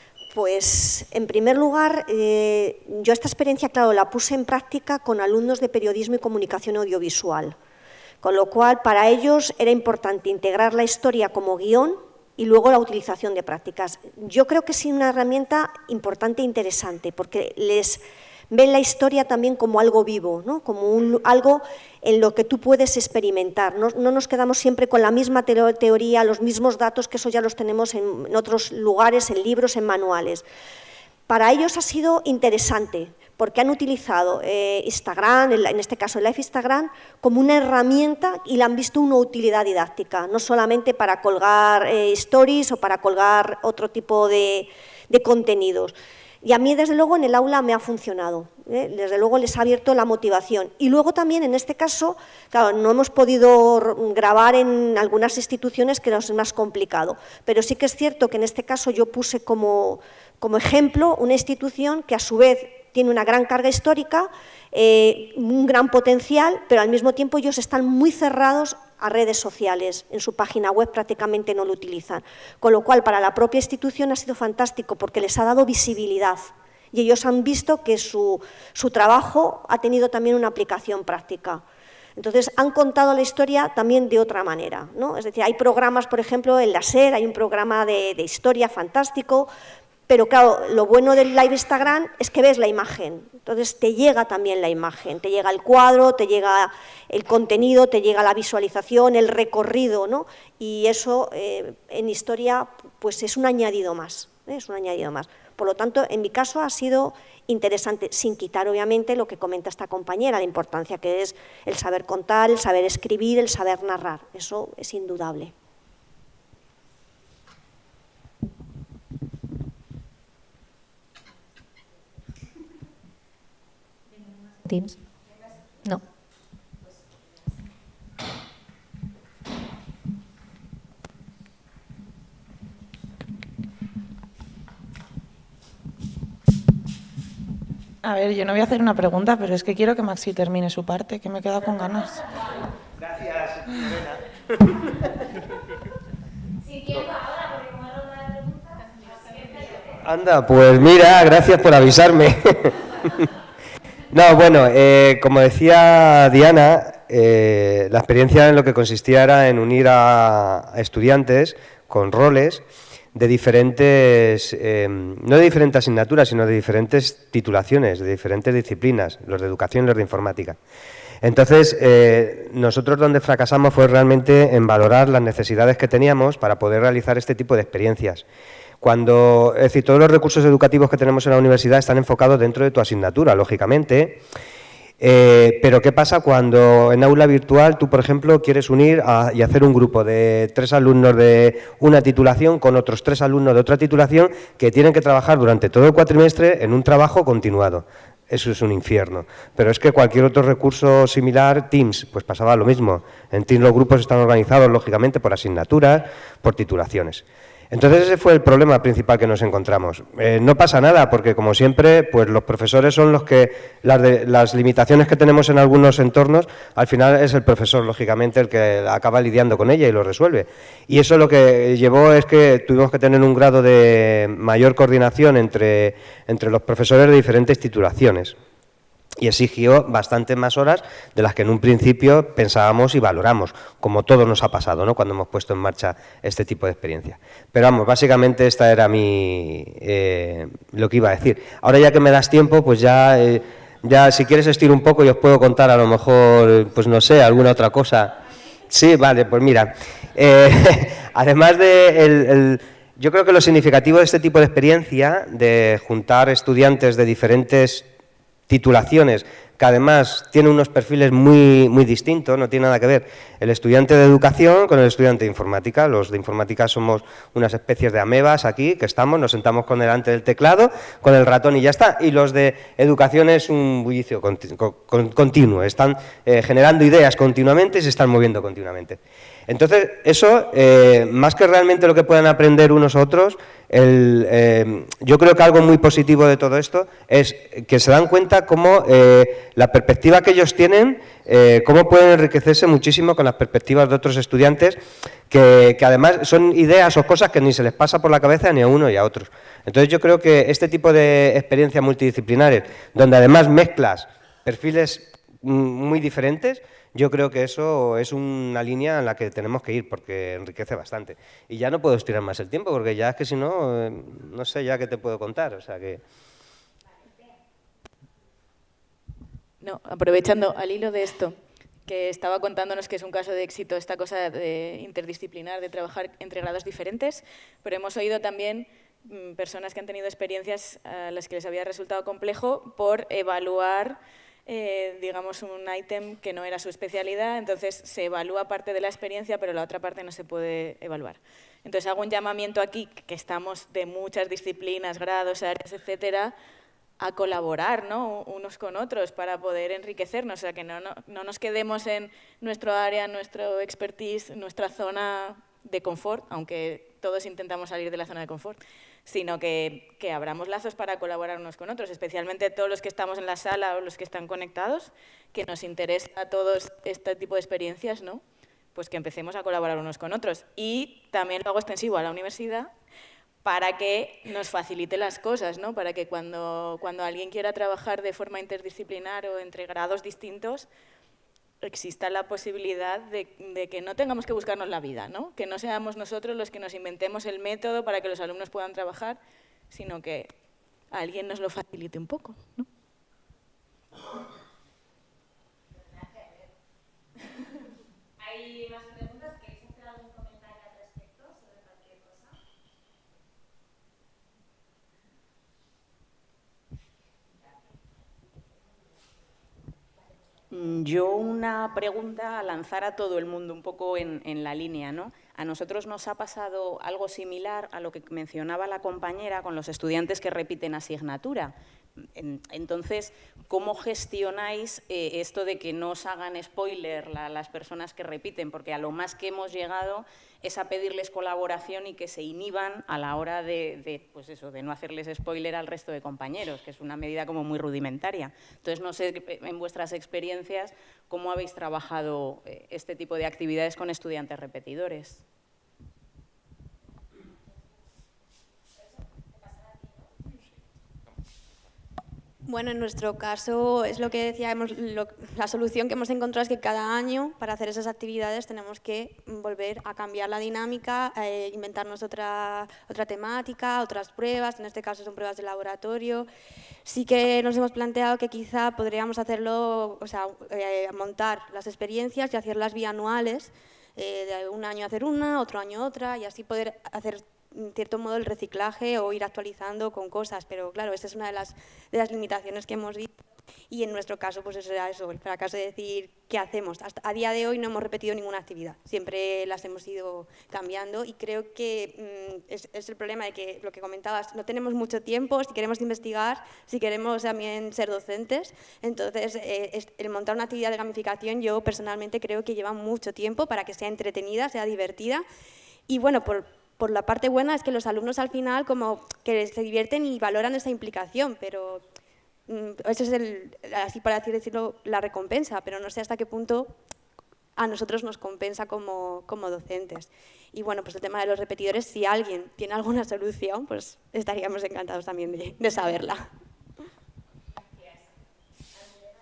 Pues, en primer lugar, eh, yo esta experiencia, claro, la puse en práctica con alumnos de periodismo y comunicación audiovisual, con lo cual para ellos era importante integrar la historia como guión y luego la utilización de prácticas. Yo creo que es una herramienta importante e interesante, porque les ven la historia también como algo vivo, ¿no? Como un, algo en lo que tú puedes experimentar. No, no nos quedamos siempre con la misma teoría, los mismos datos, que eso ya los tenemos en, en otros lugares, en libros, en manuales. Para ellos ha sido interesante, porque han utilizado eh, Instagram, en este caso el Live Instagram, como una herramienta y le han visto una utilidad didáctica, no solamente para colgar eh, stories o para colgar otro tipo de, de contenidos. Y a mí, desde luego, en el aula me ha funcionado, ¿eh? Desde luego les ha abierto la motivación. Y luego también, en este caso, claro, no hemos podido grabar en algunas instituciones que nos es más complicado, pero sí que es cierto que en este caso yo puse como, como ejemplo una institución que a su vez tiene una gran carga histórica, eh, un gran potencial, pero al mismo tiempo ellos están muy cerrados a redes sociales, en su página web prácticamente no lo utilizan, con lo cual para la propia institución ha sido fantástico porque les ha dado visibilidad y ellos han visto que su, su trabajo ha tenido también una aplicación práctica. Entonces, han contado la historia también de otra manera, ¿no? Es decir, hay programas, por ejemplo, en la SER, hay un programa de, de historia fantástico, pero claro, lo bueno del Live Instagram es que ves la imagen, entonces te llega también la imagen, te llega el cuadro, te llega el contenido, te llega la visualización, el recorrido, ¿no? Y eso eh, en historia pues es un añadido más, ¿eh? Es un añadido más. Por lo tanto, en mi caso ha sido interesante, sin quitar obviamente lo que comenta esta compañera, la importancia que es el saber contar, el saber escribir, el saber narrar, eso es indudable. Teams. No. A ver, yo no voy a hacer una pregunta, pero es que quiero que Maxi termine su parte, que me he quedado con ganas. Gracias, Anda, pues mira, gracias por avisarme. No, bueno, eh, como decía Diana, eh, la experiencia en lo que consistía era en unir a, a estudiantes con roles de diferentes, eh, no de diferentes asignaturas, sino de diferentes titulaciones, de diferentes disciplinas, los de educación y los de informática. Entonces, eh, nosotros donde fracasamos fue realmente en valorar las necesidades que teníamos para poder realizar este tipo de experiencias. Cuando, es decir, todos los recursos educativos que tenemos en la universidad están enfocados dentro de tu asignatura, lógicamente, eh, pero ¿qué pasa cuando en aula virtual tú, por ejemplo, quieres unir a, y hacer un grupo de tres alumnos de una titulación con otros tres alumnos de otra titulación que tienen que trabajar durante todo el cuatrimestre en un trabajo continuado? Eso es un infierno. Pero es que cualquier otro recurso similar, Teams, pues pasaba lo mismo. En Teams los grupos están organizados, lógicamente, por asignaturas, por titulaciones. Entonces ese fue el problema principal que nos encontramos. Eh, no pasa nada, porque como siempre, pues los profesores son los que, las, de, las limitaciones que tenemos en algunos entornos, al final es el profesor, lógicamente, el que acaba lidiando con ella y lo resuelve. Y eso lo que llevó es que tuvimos que tener un grado de mayor coordinación entre, entre los profesores de diferentes titulaciones. y exigió bastante más horas de las que en un principio pensábamos y valoramos, como todo nos ha pasado, ¿no?, cuando hemos puesto en marcha este tipo de experiencia. Pero vamos, básicamente esta era mi, eh, lo que iba a decir. Ahora ya que me das tiempo, pues ya, eh, ya si quieres estiro un poco y os puedo contar a lo mejor, pues no sé, alguna otra cosa. Sí, vale, pues mira, eh, además de el, el, yo creo que lo significativo de este tipo de experiencia, de juntar estudiantes de diferentes titulaciones, que además tienen unos perfiles muy, muy distintos, no tiene nada que ver el estudiante de educación con el estudiante de informática. Los de informática somos unas especies de amebas aquí, que estamos, nos sentamos con delante del teclado, con el ratón y ya está. Y los de educación es un bullicio continuo, están eh, generando ideas continuamente y se están moviendo continuamente. Entonces, eso, eh, más que realmente lo que puedan aprender unos a otros, el, eh, yo creo que algo muy positivo de todo esto es que se dan cuenta cómo eh, la perspectiva que ellos tienen, eh, cómo pueden enriquecerse muchísimo con las perspectivas de otros estudiantes, que, que además son ideas o cosas que ni se les pasa por la cabeza ni a uno y a otros. Entonces, yo creo que este tipo de experiencias multidisciplinares, donde además mezclas perfiles muy diferentes, yo creo que eso es una línea en la que tenemos que ir porque enriquece bastante. Y ya no puedo estirar más el tiempo porque ya es que si no, eh, no sé ya qué te puedo contar. O sea que... No, aprovechando al hilo de esto, que estaba contándonos que es un caso de éxito esta cosa de interdisciplinar, de trabajar entre grados diferentes, pero hemos oído también mmm, personas que han tenido experiencias a las que les había resultado complejo por evaluar Eh, digamos, un ítem que no era su especialidad, entonces se evalúa parte de la experiencia, pero la otra parte no se puede evaluar. Entonces hago un llamamiento aquí, que estamos de muchas disciplinas, grados, áreas, etcétera, a colaborar, ¿no?, unos con otros para poder enriquecernos, o sea, que no, no, no nos quedemos en nuestro área, nuestro expertise, nuestra zona de confort, aunque todos intentamos salir de la zona de confort, sino que, que abramos lazos para colaborar unos con otros, especialmente todos los que estamos en la sala o los que están conectados, que nos interesa a todos este tipo de experiencias, ¿no?, pues que empecemos a colaborar unos con otros. Y también lo hago extensivo a la universidad para que nos facilite las cosas, ¿no?, para que cuando, cuando alguien quiera trabajar de forma interdisciplinar o entre grados distintos, exista la posibilidad de, de que no tengamos que buscarnos la vida, ¿no?, que no seamos nosotros los que nos inventemos el método para que los alumnos puedan trabajar, sino que alguien nos lo facilite un poco, ¿no? ¿Hay más preguntas? ¿Queréis hacer algún comentario al respecto sobre cualquier cosa? Yo una pregunta a lanzar a todo el mundo, un poco en, en la línea, ¿no? A nosotros nos ha pasado algo similar a lo que mencionaba la compañera con los estudiantes que repiten asignatura. Entonces, ¿cómo gestionáis eh, esto de que no os hagan spoiler la, las personas que repiten? Porque a lo más que hemos llegado es a pedirles colaboración y que se inhiban a la hora de, de, pues eso, de no hacerles spoiler al resto de compañeros, que es una medida como muy rudimentaria. Entonces, no sé, en vuestras experiencias, ¿cómo habéis trabajado este tipo de actividades con estudiantes repetidores? Bueno, en nuestro caso es lo que decíamos, lo, la solución que hemos encontrado es que cada año para hacer esas actividades tenemos que volver a cambiar la dinámica, eh, inventarnos otra, otra temática, otras pruebas, en este caso son pruebas de laboratorio. Sí que nos hemos planteado que quizá podríamos hacerlo, o sea, eh, montar las experiencias y hacerlas bianuales, eh, de un año hacer una, otro año otra, y así poder hacer en cierto modo el reciclaje o ir actualizando con cosas, pero claro, esta es una de las, de las limitaciones que hemos visto y en nuestro caso pues eso era eso, el fracaso de decir qué hacemos. Hasta a día de hoy no hemos repetido ninguna actividad, siempre las hemos ido cambiando y creo que mmm, es, es el problema de que lo que comentabas, no tenemos mucho tiempo si queremos investigar, si queremos también ser docentes, entonces eh, es, el montar una actividad de gamificación yo personalmente creo que lleva mucho tiempo para que sea entretenida, sea divertida y bueno, por Por la parte buena es que los alumnos al final como que se divierten y valoran esa implicación, pero mm, eso es, el, así para así decirlo, la recompensa, pero no sé hasta qué punto a nosotros nos compensa como, como docentes. Y bueno, pues el tema de los repetidores, si alguien tiene alguna solución, pues estaríamos encantados también de, de saberla.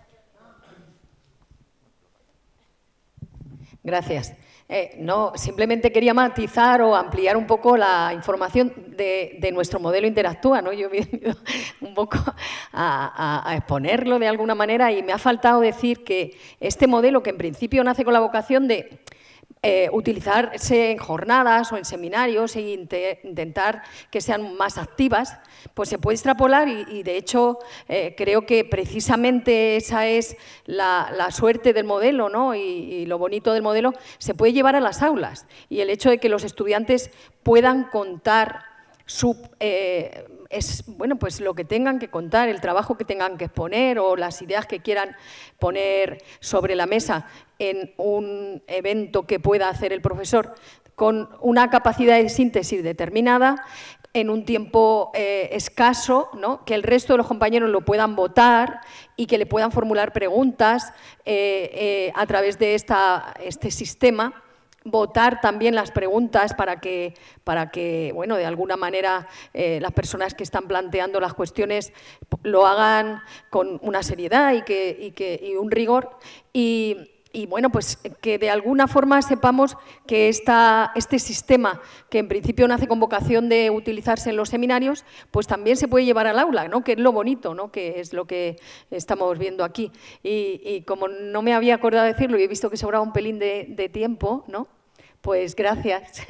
Gracias. Eh, no, simplemente quería matizar o ampliar un poco la información de, de nuestro modelo Interactúa, ¿no? Yo he venido un poco a, a, a exponerlo de alguna manera y me ha faltado decir que este modelo, que en principio nace con la vocación de Eh, utilizarse en jornadas o en seminarios e inte, intentar que sean más activas, pues se puede extrapolar y, y de hecho, eh, creo que precisamente esa es la, la suerte del modelo, ¿no? y, y lo bonito del modelo, se puede llevar a las aulas. Y el hecho de que los estudiantes puedan contar su... Eh, es bueno, pues lo que tengan que contar, el trabajo que tengan que exponer o las ideas que quieran poner sobre la mesa en un evento que pueda hacer el profesor con una capacidad de síntesis determinada, en un tiempo eh, escaso, ¿no? Que el resto de los compañeros lo puedan votar y que le puedan formular preguntas eh, eh, a través de esta, este sistema. Votar también las preguntas para que, para que bueno, de alguna manera eh, las personas que están planteando las cuestiones lo hagan con una seriedad y, que, y, que, y un rigor. Y, y bueno, pues que de alguna forma sepamos que esta, este sistema, que en principio nace con vocación de utilizarse en los seminarios, pues también se puede llevar al aula, ¿no? Que es lo bonito, ¿no? Que es lo que estamos viendo aquí. Y, y como no me había acordado de decirlo y he visto que sobraba un pelín de, de tiempo, ¿no? Pues gracias.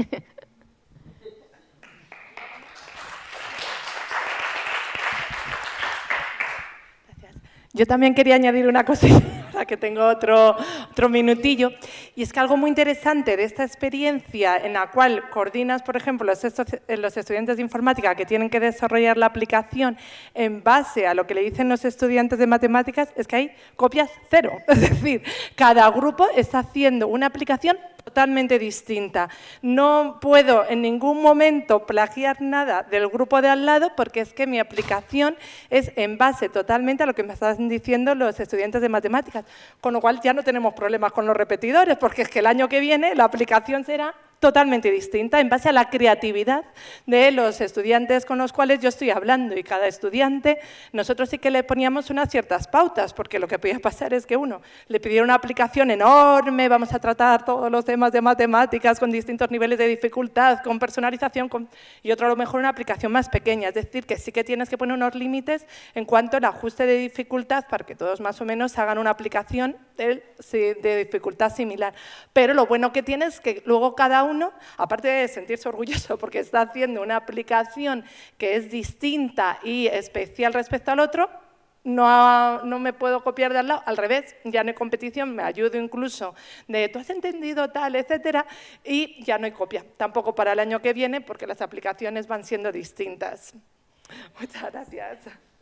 Yo también quería añadir una cosita, que tengo otro, otro minutillo, y es que algo muy interesante de esta experiencia en la cual coordinas, por ejemplo, los, los estudiantes de informática que tienen que desarrollar la aplicación en base a lo que le dicen los estudiantes de matemáticas, es que hay copias cero. Es decir, cada grupo está haciendo una aplicación totalmente distinta. No puedo en ningún momento plagiar nada del grupo de al lado porque es que mi aplicación es en base totalmente a lo que me están diciendo los estudiantes de matemáticas. Con lo cual ya no tenemos problemas con los repetidores porque es que el año que viene la aplicación será totalmente distinta en base a la creatividad de los estudiantes con los cuales yo estoy hablando, y cada estudiante nosotros sí que le poníamos unas ciertas pautas, porque lo que podía pasar es que uno le pidiera una aplicación enorme, vamos a tratar todos los temas de matemáticas con distintos niveles de dificultad, con personalización, con... y otro a lo mejor una aplicación más pequeña, es decir, que sí que tienes que poner unos límites en cuanto al ajuste de dificultad para que todos más o menos hagan una aplicación de, de dificultad similar. Pero lo bueno que tiene es que luego cada uno uno, aparte de sentirse orgulloso porque está haciendo una aplicación que es distinta y especial respecto al otro, no, no me puedo copiar de al lado, al revés, ya no hay competición, me ayudo incluso de tú has entendido tal, etcétera, y ya no hay copia, tampoco para el año que viene porque las aplicaciones van siendo distintas. Muchas gracias.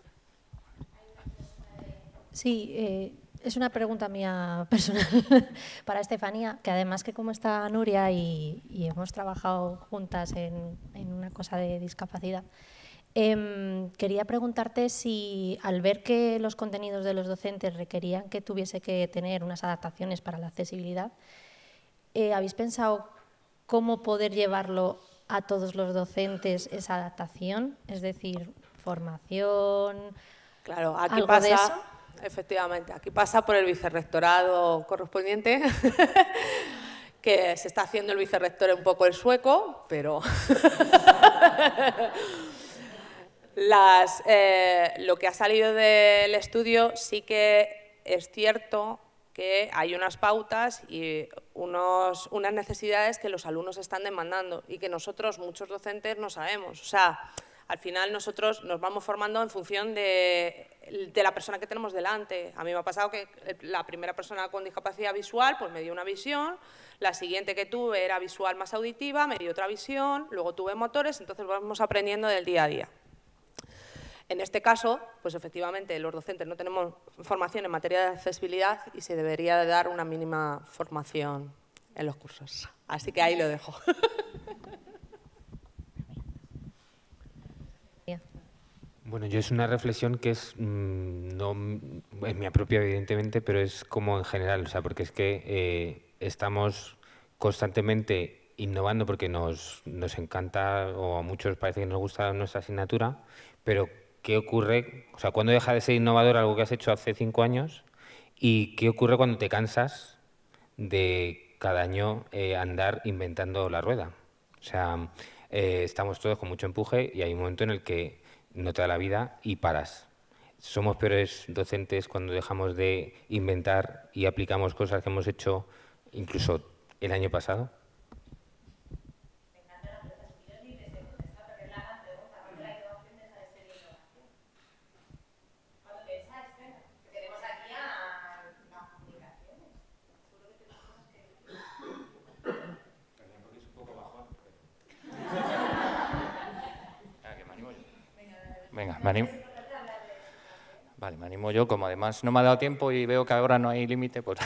Sí, eh... es una pregunta mía personal para Estefanía, que además que como está Nuria y, y hemos trabajado juntas en, en una cosa de discapacidad, eh, quería preguntarte si al ver que los contenidos de los docentes requerían que tuviese que tener unas adaptaciones para la accesibilidad, eh, ¿habéis pensado cómo poder llevarlo a todos los docentes esa adaptación? Es decir, formación, claro, aquí ¿algo pasa... de eso? Efectivamente, aquí pasa por el vicerrectorado correspondiente, que se está haciendo el vicerrector un poco el sueco, pero Las, eh, lo que ha salido del estudio sí que es cierto que hay unas pautas y unos, unas necesidades que los alumnos están demandando y que nosotros, muchos docentes, no sabemos. O sea, al final nosotros nos vamos formando en función de, de la persona que tenemos delante. A mí me ha pasado que la primera persona con discapacidad visual pues me dio una visión, la siguiente que tuve era visual más auditiva, me dio otra visión, luego tuve motores, entonces vamos aprendiendo del día a día. En este caso, pues efectivamente los docentes no tenemos formación en materia de accesibilidad y se debería de dar una mínima formación en los cursos. Así que ahí lo dejo. Bueno, yo es una reflexión que es, mmm, no es mía propia, evidentemente, pero es como en general, o sea, porque es que eh, estamos constantemente innovando porque nos, nos encanta, o a muchos parece que nos gusta nuestra asignatura, pero ¿qué ocurre? O sea, ¿cuándo deja de ser innovador algo que has hecho hace cinco años? ¿Y qué ocurre cuando te cansas de cada año eh, andar inventando la rueda. O sea, eh, estamos todos con mucho empuje y hay un momento en el que no te da la vida y paras. Somos peores docentes cuando dejamos de inventar y aplicamos cosas que hemos hecho incluso el año pasado. Venga, me animo. Vale, me animo yo, como además no me ha dado tiempo y veo que ahora no hay límite, pues...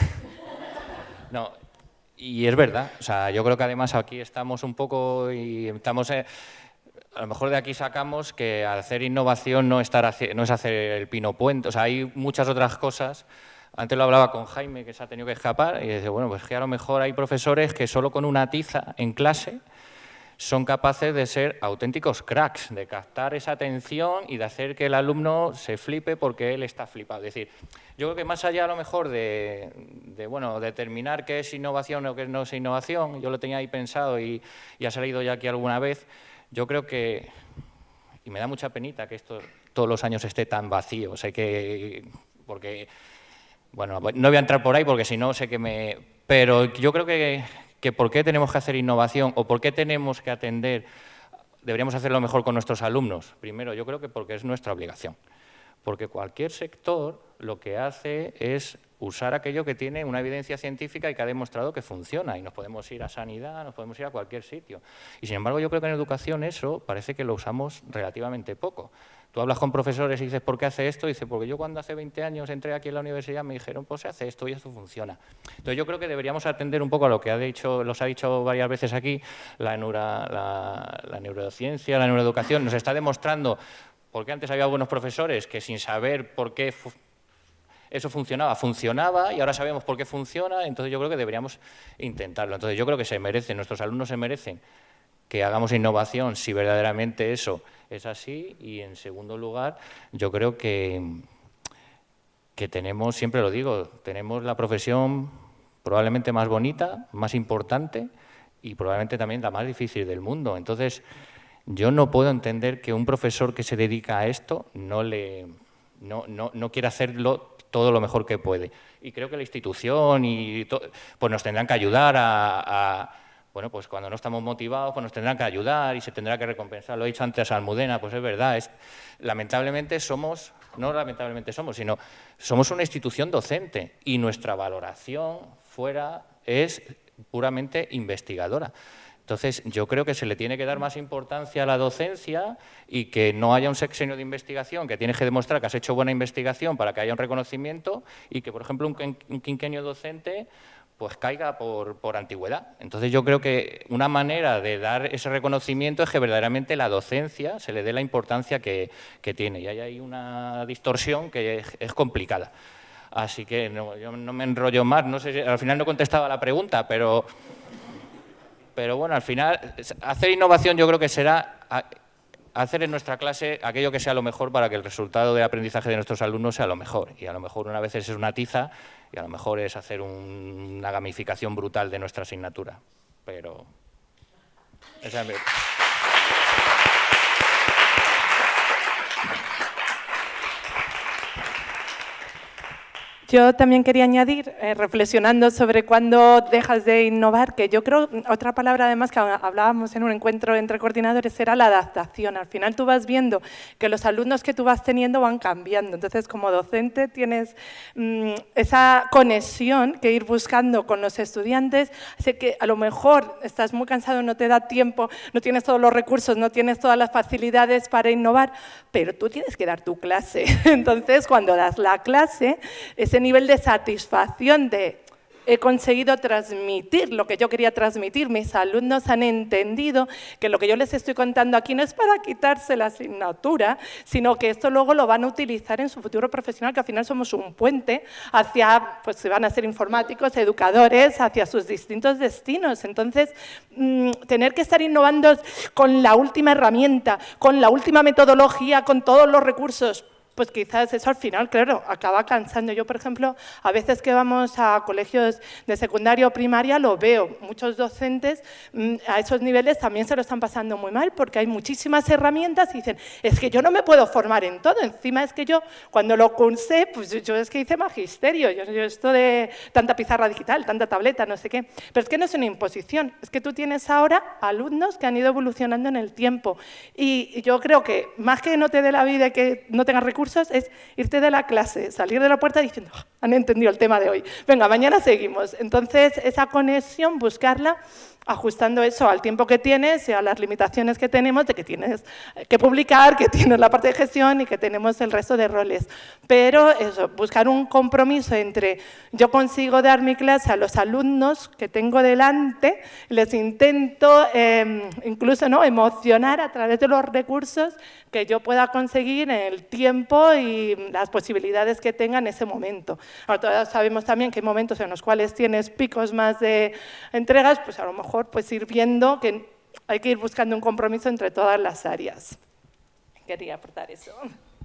No, y es verdad, o sea, yo creo que además aquí estamos un poco y estamos... Eh, a lo mejor de aquí sacamos que hacer innovación no, estar haci- no es hacer el pino puente, o sea, hay muchas otras cosas. Antes lo hablaba con Jaime, que se ha tenido que escapar, y dice, bueno, pues que a lo mejor hay profesores que solo con una tiza en clase son capaces de ser auténticos cracks, de captar esa atención y de hacer que el alumno se flipe porque él está flipado. Es decir, yo creo que más allá a lo mejor de, de bueno, determinar qué es innovación o qué no es innovación, yo lo tenía ahí pensado y, y ha salido ya aquí alguna vez, yo creo que, y me da mucha penita que esto todos los años esté tan vacío, o sea que, porque, bueno, no voy a entrar por ahí porque si no sé que me... Pero yo creo que... que por qué tenemos que hacer innovación o por qué tenemos que atender, deberíamos hacerlo mejor con nuestros alumnos. Primero, yo creo que porque es nuestra obligación. Porque cualquier sector lo que hace es usar aquello que tiene una evidencia científica y que ha demostrado que funciona. Y nos podemos ir a sanidad, nos podemos ir a cualquier sitio. Y sin embargo, yo creo que en educación eso parece que lo usamos relativamente poco. Tú hablas con profesores y dices, ¿por qué hace esto? Y dices, porque yo cuando hace veinte años entré aquí en la universidad me dijeron, pues se hace esto y esto funciona. Entonces yo creo que deberíamos atender un poco a lo que ha dicho, los ha dicho varias veces aquí, la, neura, la, la neurociencia, la neuroeducación, nos está demostrando, porque antes había algunos profesores que sin saber por qué fu eso funcionaba, funcionaba y ahora sabemos por qué funciona, entonces yo creo que deberíamos intentarlo. Entonces yo creo que se merecen, nuestros alumnos se merecen que hagamos innovación si verdaderamente eso es así. Y en segundo lugar, yo creo que, que tenemos, siempre lo digo, tenemos la profesión probablemente más bonita, más importante y probablemente también la más difícil del mundo. Entonces, yo no puedo entender que un profesor que se dedica a esto no, le, no, no, no quiera hacerlo todo lo mejor que puede. Y creo que la institución y pues nos tendrán que ayudar a... a Bueno, pues cuando no estamos motivados, pues nos tendrán que ayudar y se tendrá que recompensar. Lo he dicho antes a Almudena, pues es verdad. Es, lamentablemente somos, no lamentablemente somos, sino somos una institución docente y nuestra valoración fuera es puramente investigadora. Entonces, yo creo que se le tiene que dar más importancia a la docencia y que no haya un sexenio de investigación que tienes que demostrar que has hecho buena investigación para que haya un reconocimiento y que, por ejemplo, un, un quinquenio docente pues caiga por, por antigüedad. Entonces yo creo que una manera de dar ese reconocimiento es que verdaderamente la docencia se le dé la importancia que, que tiene. Y hay ahí una distorsión que es, es complicada. Así que no, yo no me enrollo más. No sé si, al final no contestaba la pregunta, pero, pero bueno, al final hacer innovación yo creo que será hacer en nuestra clase aquello que sea lo mejor para que el resultado del aprendizaje de nuestros alumnos sea lo mejor. Y a lo mejor una vez es una tiza y a lo mejor es hacer un, una gamificación brutal de nuestra asignatura. Pero esa es mi... Yo también quería añadir, eh, reflexionando sobre cuándo dejas de innovar, que yo creo, otra palabra además que hablábamos en un encuentro entre coordinadores era la adaptación. Al final tú vas viendo que los alumnos que tú vas teniendo van cambiando. Entonces, como docente tienes mmm, esa conexión que ir buscando con los estudiantes. Así que a lo mejor estás muy cansado, no te da tiempo, no tienes todos los recursos, no tienes todas las facilidades para innovar, pero tú tienes que dar tu clase. Entonces, cuando das la clase, ese nivel de satisfacción de he conseguido transmitir lo que yo quería transmitir, mis alumnos han entendido que lo que yo les estoy contando aquí no es para quitarse la asignatura, sino que esto luego lo van a utilizar en su futuro profesional, que al final somos un puente hacia, pues se van a ser informáticos, educadores, hacia sus distintos destinos. Entonces, mmm, tener que estar innovando con la última herramienta, con la última metodología, con todos los recursos, pues quizás eso al final, claro, acaba cansando. Yo, por ejemplo, a veces que vamos a colegios de secundaria o primaria lo veo. Muchos docentes a esos niveles también se lo están pasando muy mal porque hay muchísimas herramientas y dicen, es que yo no me puedo formar en todo. Encima es que yo, cuando lo cursé, pues yo es que hice magisterio. Yo, yo esto de tanta pizarra digital, tanta tableta, no sé qué. Pero es que no es una imposición. Es que tú tienes ahora alumnos que han ido evolucionando en el tiempo. Y yo creo que más que no te dé la vida y que no tengas recursos, es irte de la clase, salir de la puerta diciendo, oh, han entendido el tema de hoy, venga, mañana seguimos. Entonces, esa conexión, buscarla ajustando eso al tiempo que tienes y a las limitaciones que tenemos de que tienes que publicar, que tienes la parte de gestión y que tenemos el resto de roles. Pero eso, buscar un compromiso entre yo consigo dar mi clase a los alumnos que tengo delante, les intento eh, incluso ¿no? emocionar a través de los recursos que yo pueda conseguir en el tiempo y las posibilidades que tenga en ese momento. Ahora, todos sabemos también que hay momentos en los cuales tienes picos más de entregas, pues a lo mejor pues ir viendo que hay que ir buscando un compromiso entre todas las áreas. Quería aportar eso.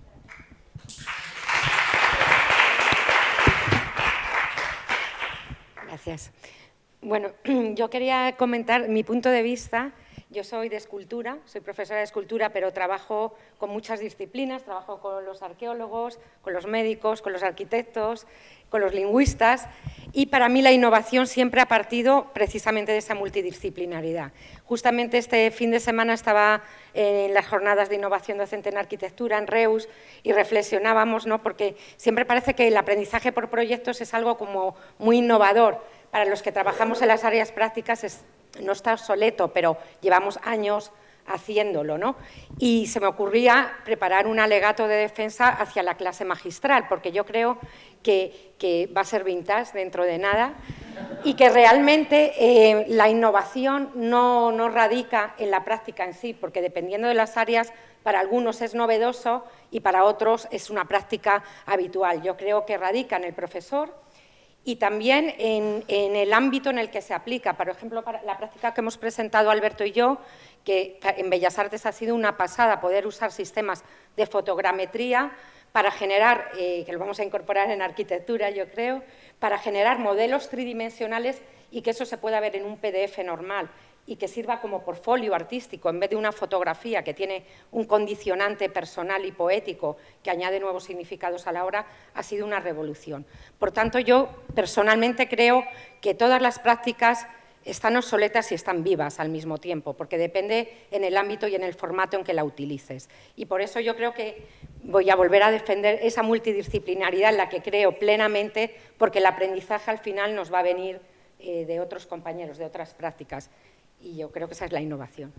Gracias. Bueno, yo quería comentar mi punto de vista. Yo soy de escultura, soy profesora de escultura, pero trabajo con muchas disciplinas, trabajo con los arqueólogos, con los médicos, con los arquitectos, con los lingüistas, y para mí la innovación siempre ha partido precisamente de esa multidisciplinaridad. Justamente este fin de semana estaba en las jornadas de innovación docente en arquitectura, en Reus, y reflexionábamos, ¿no? Porque siempre parece que el aprendizaje por proyectos es algo como muy innovador. Para los que trabajamos en las áreas prácticas es, no está obsoleto, pero llevamos años haciéndolo, ¿no? Y se me ocurría preparar un alegato de defensa hacia la clase magistral, porque yo creo que, que va a ser vintage dentro de nada y que realmente eh, la innovación no, no radica en la práctica en sí, porque dependiendo de las áreas, para algunos es novedoso y para otros es una práctica habitual. Yo creo que radica en el profesor y también en, en el ámbito en el que se aplica. Por ejemplo, para la práctica que hemos presentado Alberto y yo, que en Bellas Artes ha sido una pasada poder usar sistemas de fotogrametría para generar, eh, que lo vamos a incorporar en arquitectura, yo creo, para generar modelos tridimensionales y que eso se pueda ver en un P D F normal y que sirva como portfolio artístico en vez de una fotografía que tiene un condicionante personal y poético que añade nuevos significados a la obra, ha sido una revolución. Por tanto, yo personalmente creo que todas las prácticas están obsoletas y están vivas al mismo tiempo, porque depende en el ámbito y en el formato en que la utilices. Y por eso yo creo que voy a volver a defender esa multidisciplinaridad en la que creo plenamente, porque el aprendizaje al final nos va a venir eh, de otros compañeros, de otras prácticas. Y yo creo que esa es la innovación.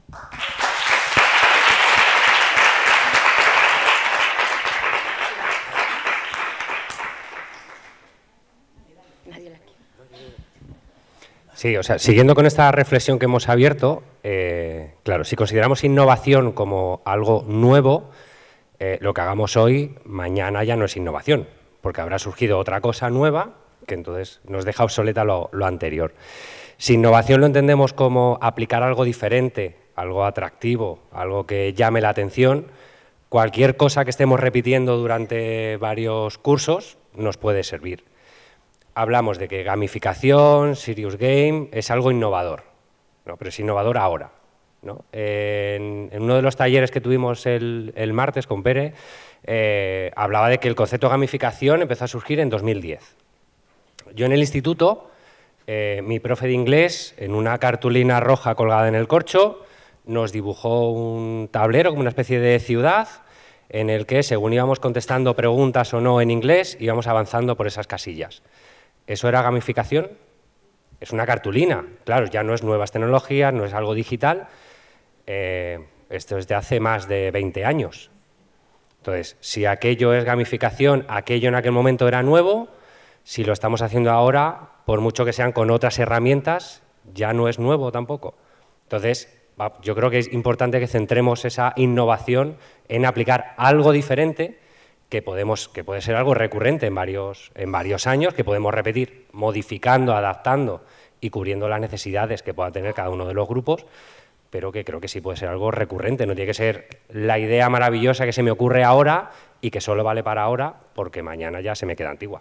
Nadie la quiere. Sí, o sea, siguiendo con esta reflexión que hemos abierto, eh, claro, si consideramos innovación como algo nuevo, eh, lo que hagamos hoy, mañana ya no es innovación, porque habrá surgido otra cosa nueva que entonces nos deja obsoleta lo, lo anterior. Si innovación lo entendemos como aplicar algo diferente, algo atractivo, algo que llame la atención, cualquier cosa que estemos repitiendo durante varios cursos nos puede servir. Hablamos de que gamificación, serious game, es algo innovador, ¿no? Pero es innovador ahora, ¿no? En, en uno de los talleres que tuvimos el, el martes con Pere, eh, hablaba de que el concepto de gamificación empezó a surgir en dos mil diez. Yo en el instituto, Eh, mi profe de inglés, en una cartulina roja colgada en el corcho, nos dibujó un tablero como una especie de ciudad en el que, según íbamos contestando preguntas o no en inglés, íbamos avanzando por esas casillas. ¿Eso era gamificación? Es una cartulina, claro, ya no es nuevas tecnologías, no es algo digital. Eh, esto es de hace más de veinte años. Entonces, si aquello es gamificación, aquello en aquel momento era nuevo, si lo estamos haciendo ahora, por mucho que sean con otras herramientas, ya no es nuevo tampoco. Entonces, yo creo que es importante que centremos esa innovación en aplicar algo diferente que, podemos, que puede ser algo recurrente en varios, en varios años, que podemos repetir modificando, adaptando y cubriendo las necesidades que pueda tener cada uno de los grupos, pero que creo que sí puede ser algo recurrente. No tiene que ser la idea maravillosa que se me ocurre ahora y que solo vale para ahora porque mañana ya se me queda antigua.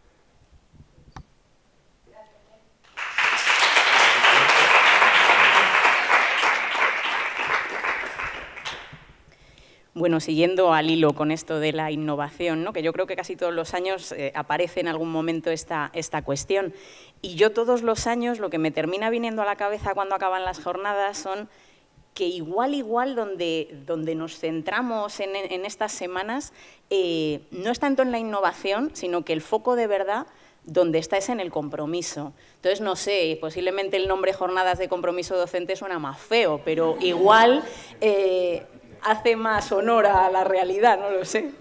Bueno, siguiendo al hilo con esto de la innovación, ¿no? Que yo creo que casi todos los años eh, aparece en algún momento esta, esta cuestión. Y yo todos los años lo que me termina viniendo a la cabeza cuando acaban las jornadas son que igual, igual, donde, donde nos centramos en, en estas semanas, eh, no es tanto en la innovación, sino que el foco de verdad donde está es en el compromiso. Entonces, no sé, posiblemente el nombre Jornadas de Compromiso Docente suena más feo, pero igual eh, hace más honor a la realidad, no lo sé.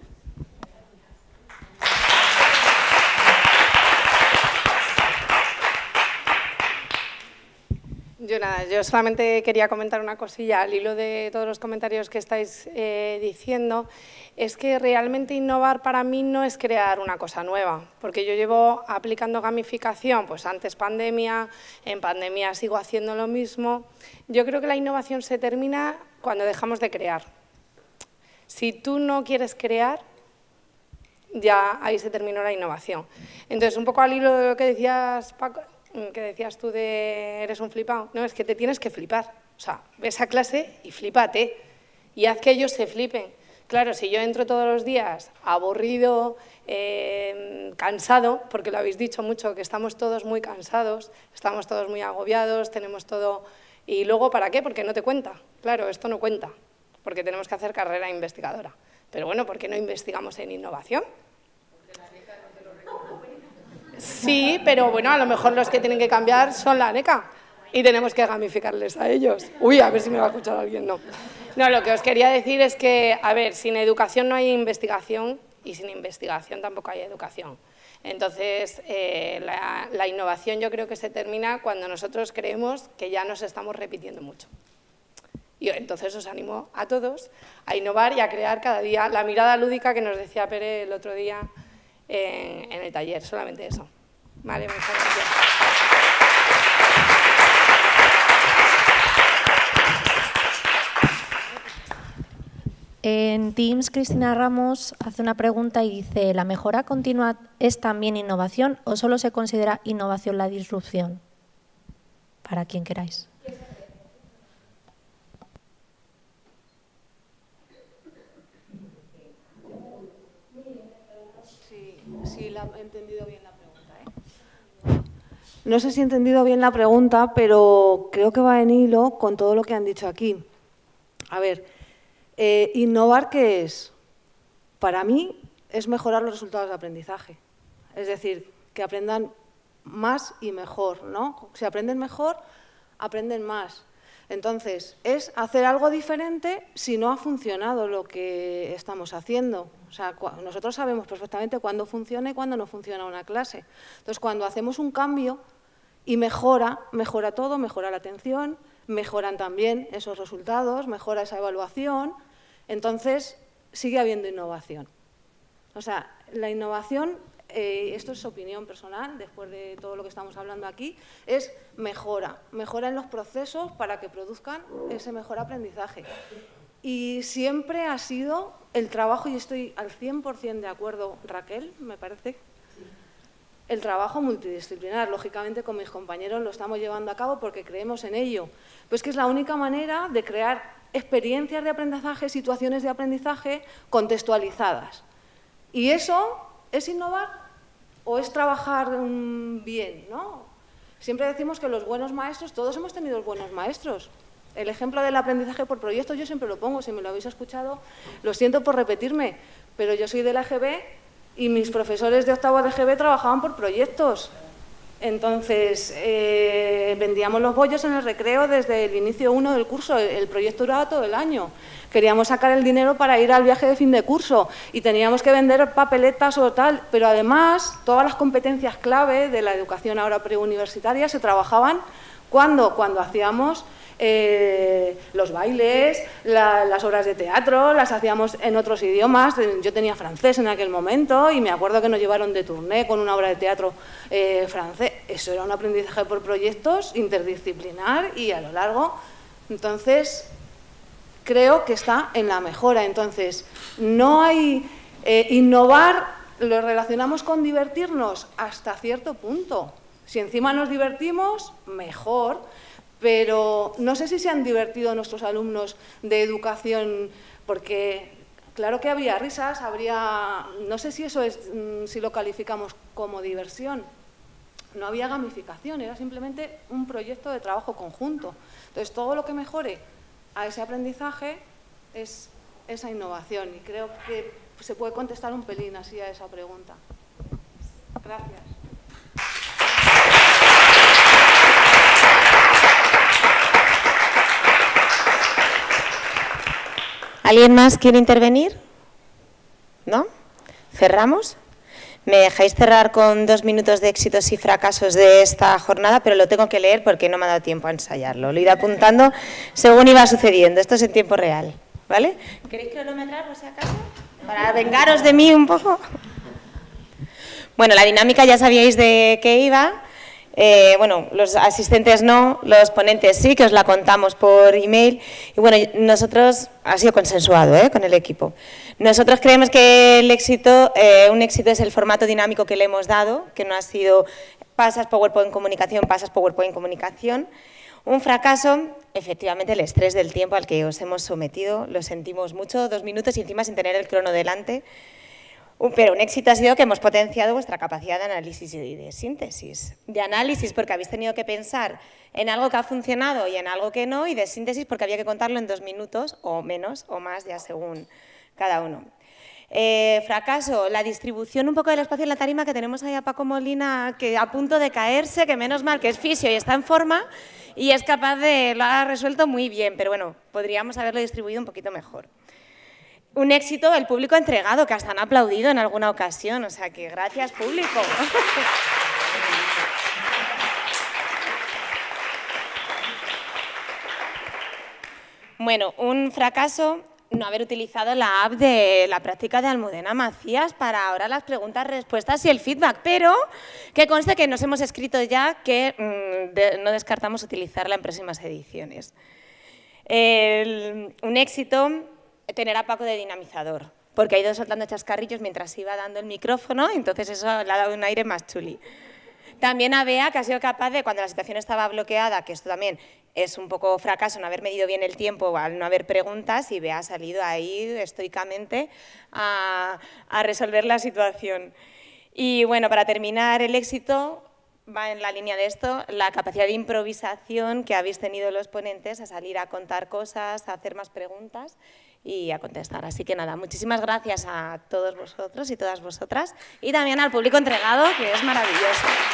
Yo nada, yo solamente quería comentar una cosilla al hilo de todos los comentarios que estáis eh, diciendo. Es que realmente innovar para mí no es crear una cosa nueva, porque yo llevo aplicando gamificación, pues antes pandemia, en pandemia sigo haciendo lo mismo. Yo creo que la innovación se termina cuando dejamos de crear. Si tú no quieres crear, ya ahí se terminó la innovación. Entonces, un poco al hilo de lo que decías, Paco, que decías tú de eres un flipado, no, es que te tienes que flipar. O sea, ves a clase y flípate y haz que ellos se flipen. Claro, si yo entro todos los días aburrido, eh, cansado, porque lo habéis dicho mucho, que estamos todos muy cansados, estamos todos muy agobiados, tenemos todo... Y luego, ¿para qué? Porque no te cuenta. Claro, esto no cuenta, porque tenemos que hacer carrera investigadora. Pero bueno, ¿por qué no investigamos en innovación? Sí, pero bueno, a lo mejor los que tienen que cambiar son la ANECA y tenemos que gamificarles a ellos. Uy, a ver si me va a escuchar alguien, no. No, lo que os quería decir es que, a ver, sin educación no hay investigación y sin investigación tampoco hay educación. Entonces, eh, la, la innovación yo creo que se termina cuando nosotros creemos que ya nos estamos repitiendo mucho. Y entonces os animo a todos a innovar y a crear cada día la mirada lúdica que nos decía Pere el otro día en, en el taller, solamente eso. Vale, muchas gracias. En Teams, Cristina Ramos hace una pregunta y dice, ¿la mejora continua es también innovación o solo se considera innovación la disrupción? Para quien queráis. Sí, sí, la, he entendido bien la pregunta, ¿eh? No sé si he entendido bien la pregunta, pero creo que va en hilo con todo lo que han dicho aquí. A ver, eh, ¿innovar qué es? Para mí es mejorar los resultados de aprendizaje. Es decir, que aprendan más y mejor, ¿no? Si aprenden mejor, aprenden más. Entonces, es hacer algo diferente si no ha funcionado lo que estamos haciendo. O sea, nosotros sabemos perfectamente cuándo funciona y cuándo no funciona una clase. Entonces, cuando hacemos un cambio y mejora, mejora todo, mejora la atención, mejoran también esos resultados, mejora esa evaluación, entonces sigue habiendo innovación. O sea, la innovación, eh, esto es opinión personal, después de todo lo que estamos hablando aquí, es mejora, mejora en los procesos para que produzcan ese mejor aprendizaje. Y siempre ha sido el trabajo, y estoy al cien por cien de acuerdo, Raquel, me parece, el trabajo multidisciplinar. Lógicamente, con mis compañeros lo estamos llevando a cabo porque creemos en ello. Pues que es la única manera de crear experiencias de aprendizaje, situaciones de aprendizaje contextualizadas. Y eso es innovar o es trabajar um, bien, ¿no? Siempre decimos que los buenos maestros, todos hemos tenido buenos maestros. El ejemplo del aprendizaje por proyectos yo siempre lo pongo, si me lo habéis escuchado, lo siento por repetirme, pero yo soy de la E G B y mis profesores de octavo de E G B trabajaban por proyectos. Entonces, eh, vendíamos los bollos en el recreo desde el inicio uno del curso, el, el proyecto duraba todo el año. Queríamos sacar el dinero para ir al viaje de fin de curso y teníamos que vender papeletas o tal, pero además todas las competencias clave de la educación ahora preuniversitaria se trabajaban cuando, cuando hacíamos eh, los bailes, la, las obras de teatro, las hacíamos en otros idiomas. Yo tenía francés en aquel momento y me acuerdo que nos llevaron de tournée con una obra de teatro eh, francés. Eso era un aprendizaje por proyectos interdisciplinar y a lo largo. Entonces, creo que está en la mejora. Entonces, no hay... Eh, innovar lo relacionamos con divertirnos hasta cierto punto. Si encima nos divertimos, mejor, pero no sé si se han divertido nuestros alumnos de educación, porque claro que había risas, habría... No sé si eso es, si lo calificamos como diversión. No había gamificación, era simplemente un proyecto de trabajo conjunto. Entonces, todo lo que mejore a ese aprendizaje es esa innovación, y creo que se puede contestar un pelín así a esa pregunta. Gracias. ¿Alguien más quiere intervenir? ¿No? ¿Cerramos? Me dejáis cerrar con dos minutos de éxitos y fracasos de esta jornada, pero lo tengo que leer porque no me ha dado tiempo a ensayarlo. Lo he ido apuntando según iba sucediendo. Esto es en tiempo real, ¿vale? ¿Queréis cronometrar por si acaso? Para vengaros de mí un poco. Bueno, la dinámica ya sabíais de qué iba. Eh, bueno, los asistentes no, los ponentes sí, que os la contamos por email. Y bueno, nosotros, ha sido consensuado ¿eh? con el equipo. Nosotros creemos que el éxito, eh, un éxito es el formato dinámico que le hemos dado, que no ha sido pasas PowerPoint comunicación, pasas PowerPoint comunicación. Un fracaso, efectivamente, el estrés del tiempo al que os hemos sometido, lo sentimos mucho, dos minutos y encima sin tener el crono delante. Pero un éxito ha sido que hemos potenciado vuestra capacidad de análisis y de síntesis. De análisis porque habéis tenido que pensar en algo que ha funcionado y en algo que no, y de síntesis porque había que contarlo en dos minutos o menos o más, ya según cada uno. Eh, fracaso, la distribución un poco del espacio en la tarima, que tenemos ahí a Paco Molina que a punto de caerse, que menos mal que es fisio y está en forma y es capaz de, lo ha resuelto muy bien, pero bueno, podríamos haberlo distribuido un poquito mejor. Un éxito, el público entregado, que hasta han aplaudido en alguna ocasión, o sea que gracias público. Bueno, un fracaso, no haber utilizado la app de la práctica de Almudena Macías para ahora las preguntas, respuestas y el feedback, pero que conste que nos hemos escrito ya que mmm, de, no descartamos utilizarla en próximas ediciones. El, un éxito, tener a Paco de dinamizador, porque ha ido soltando chascarrillos mientras iba dando el micrófono, entonces eso le ha dado un aire más chuli. También a Bea, que ha sido capaz de, cuando la situación estaba bloqueada, que esto también es un poco fracaso, no haber medido bien el tiempo al no haber preguntas, y Bea ha salido ahí estoicamente a, a resolver la situación. Y bueno, para terminar, el éxito va en la línea de esto, la capacidad de improvisación que habéis tenido los ponentes a salir a contar cosas, a hacer más preguntas y a contestar. Así que nada, muchísimas gracias a todos vosotros y todas vosotras y también al público entregado, que es maravilloso.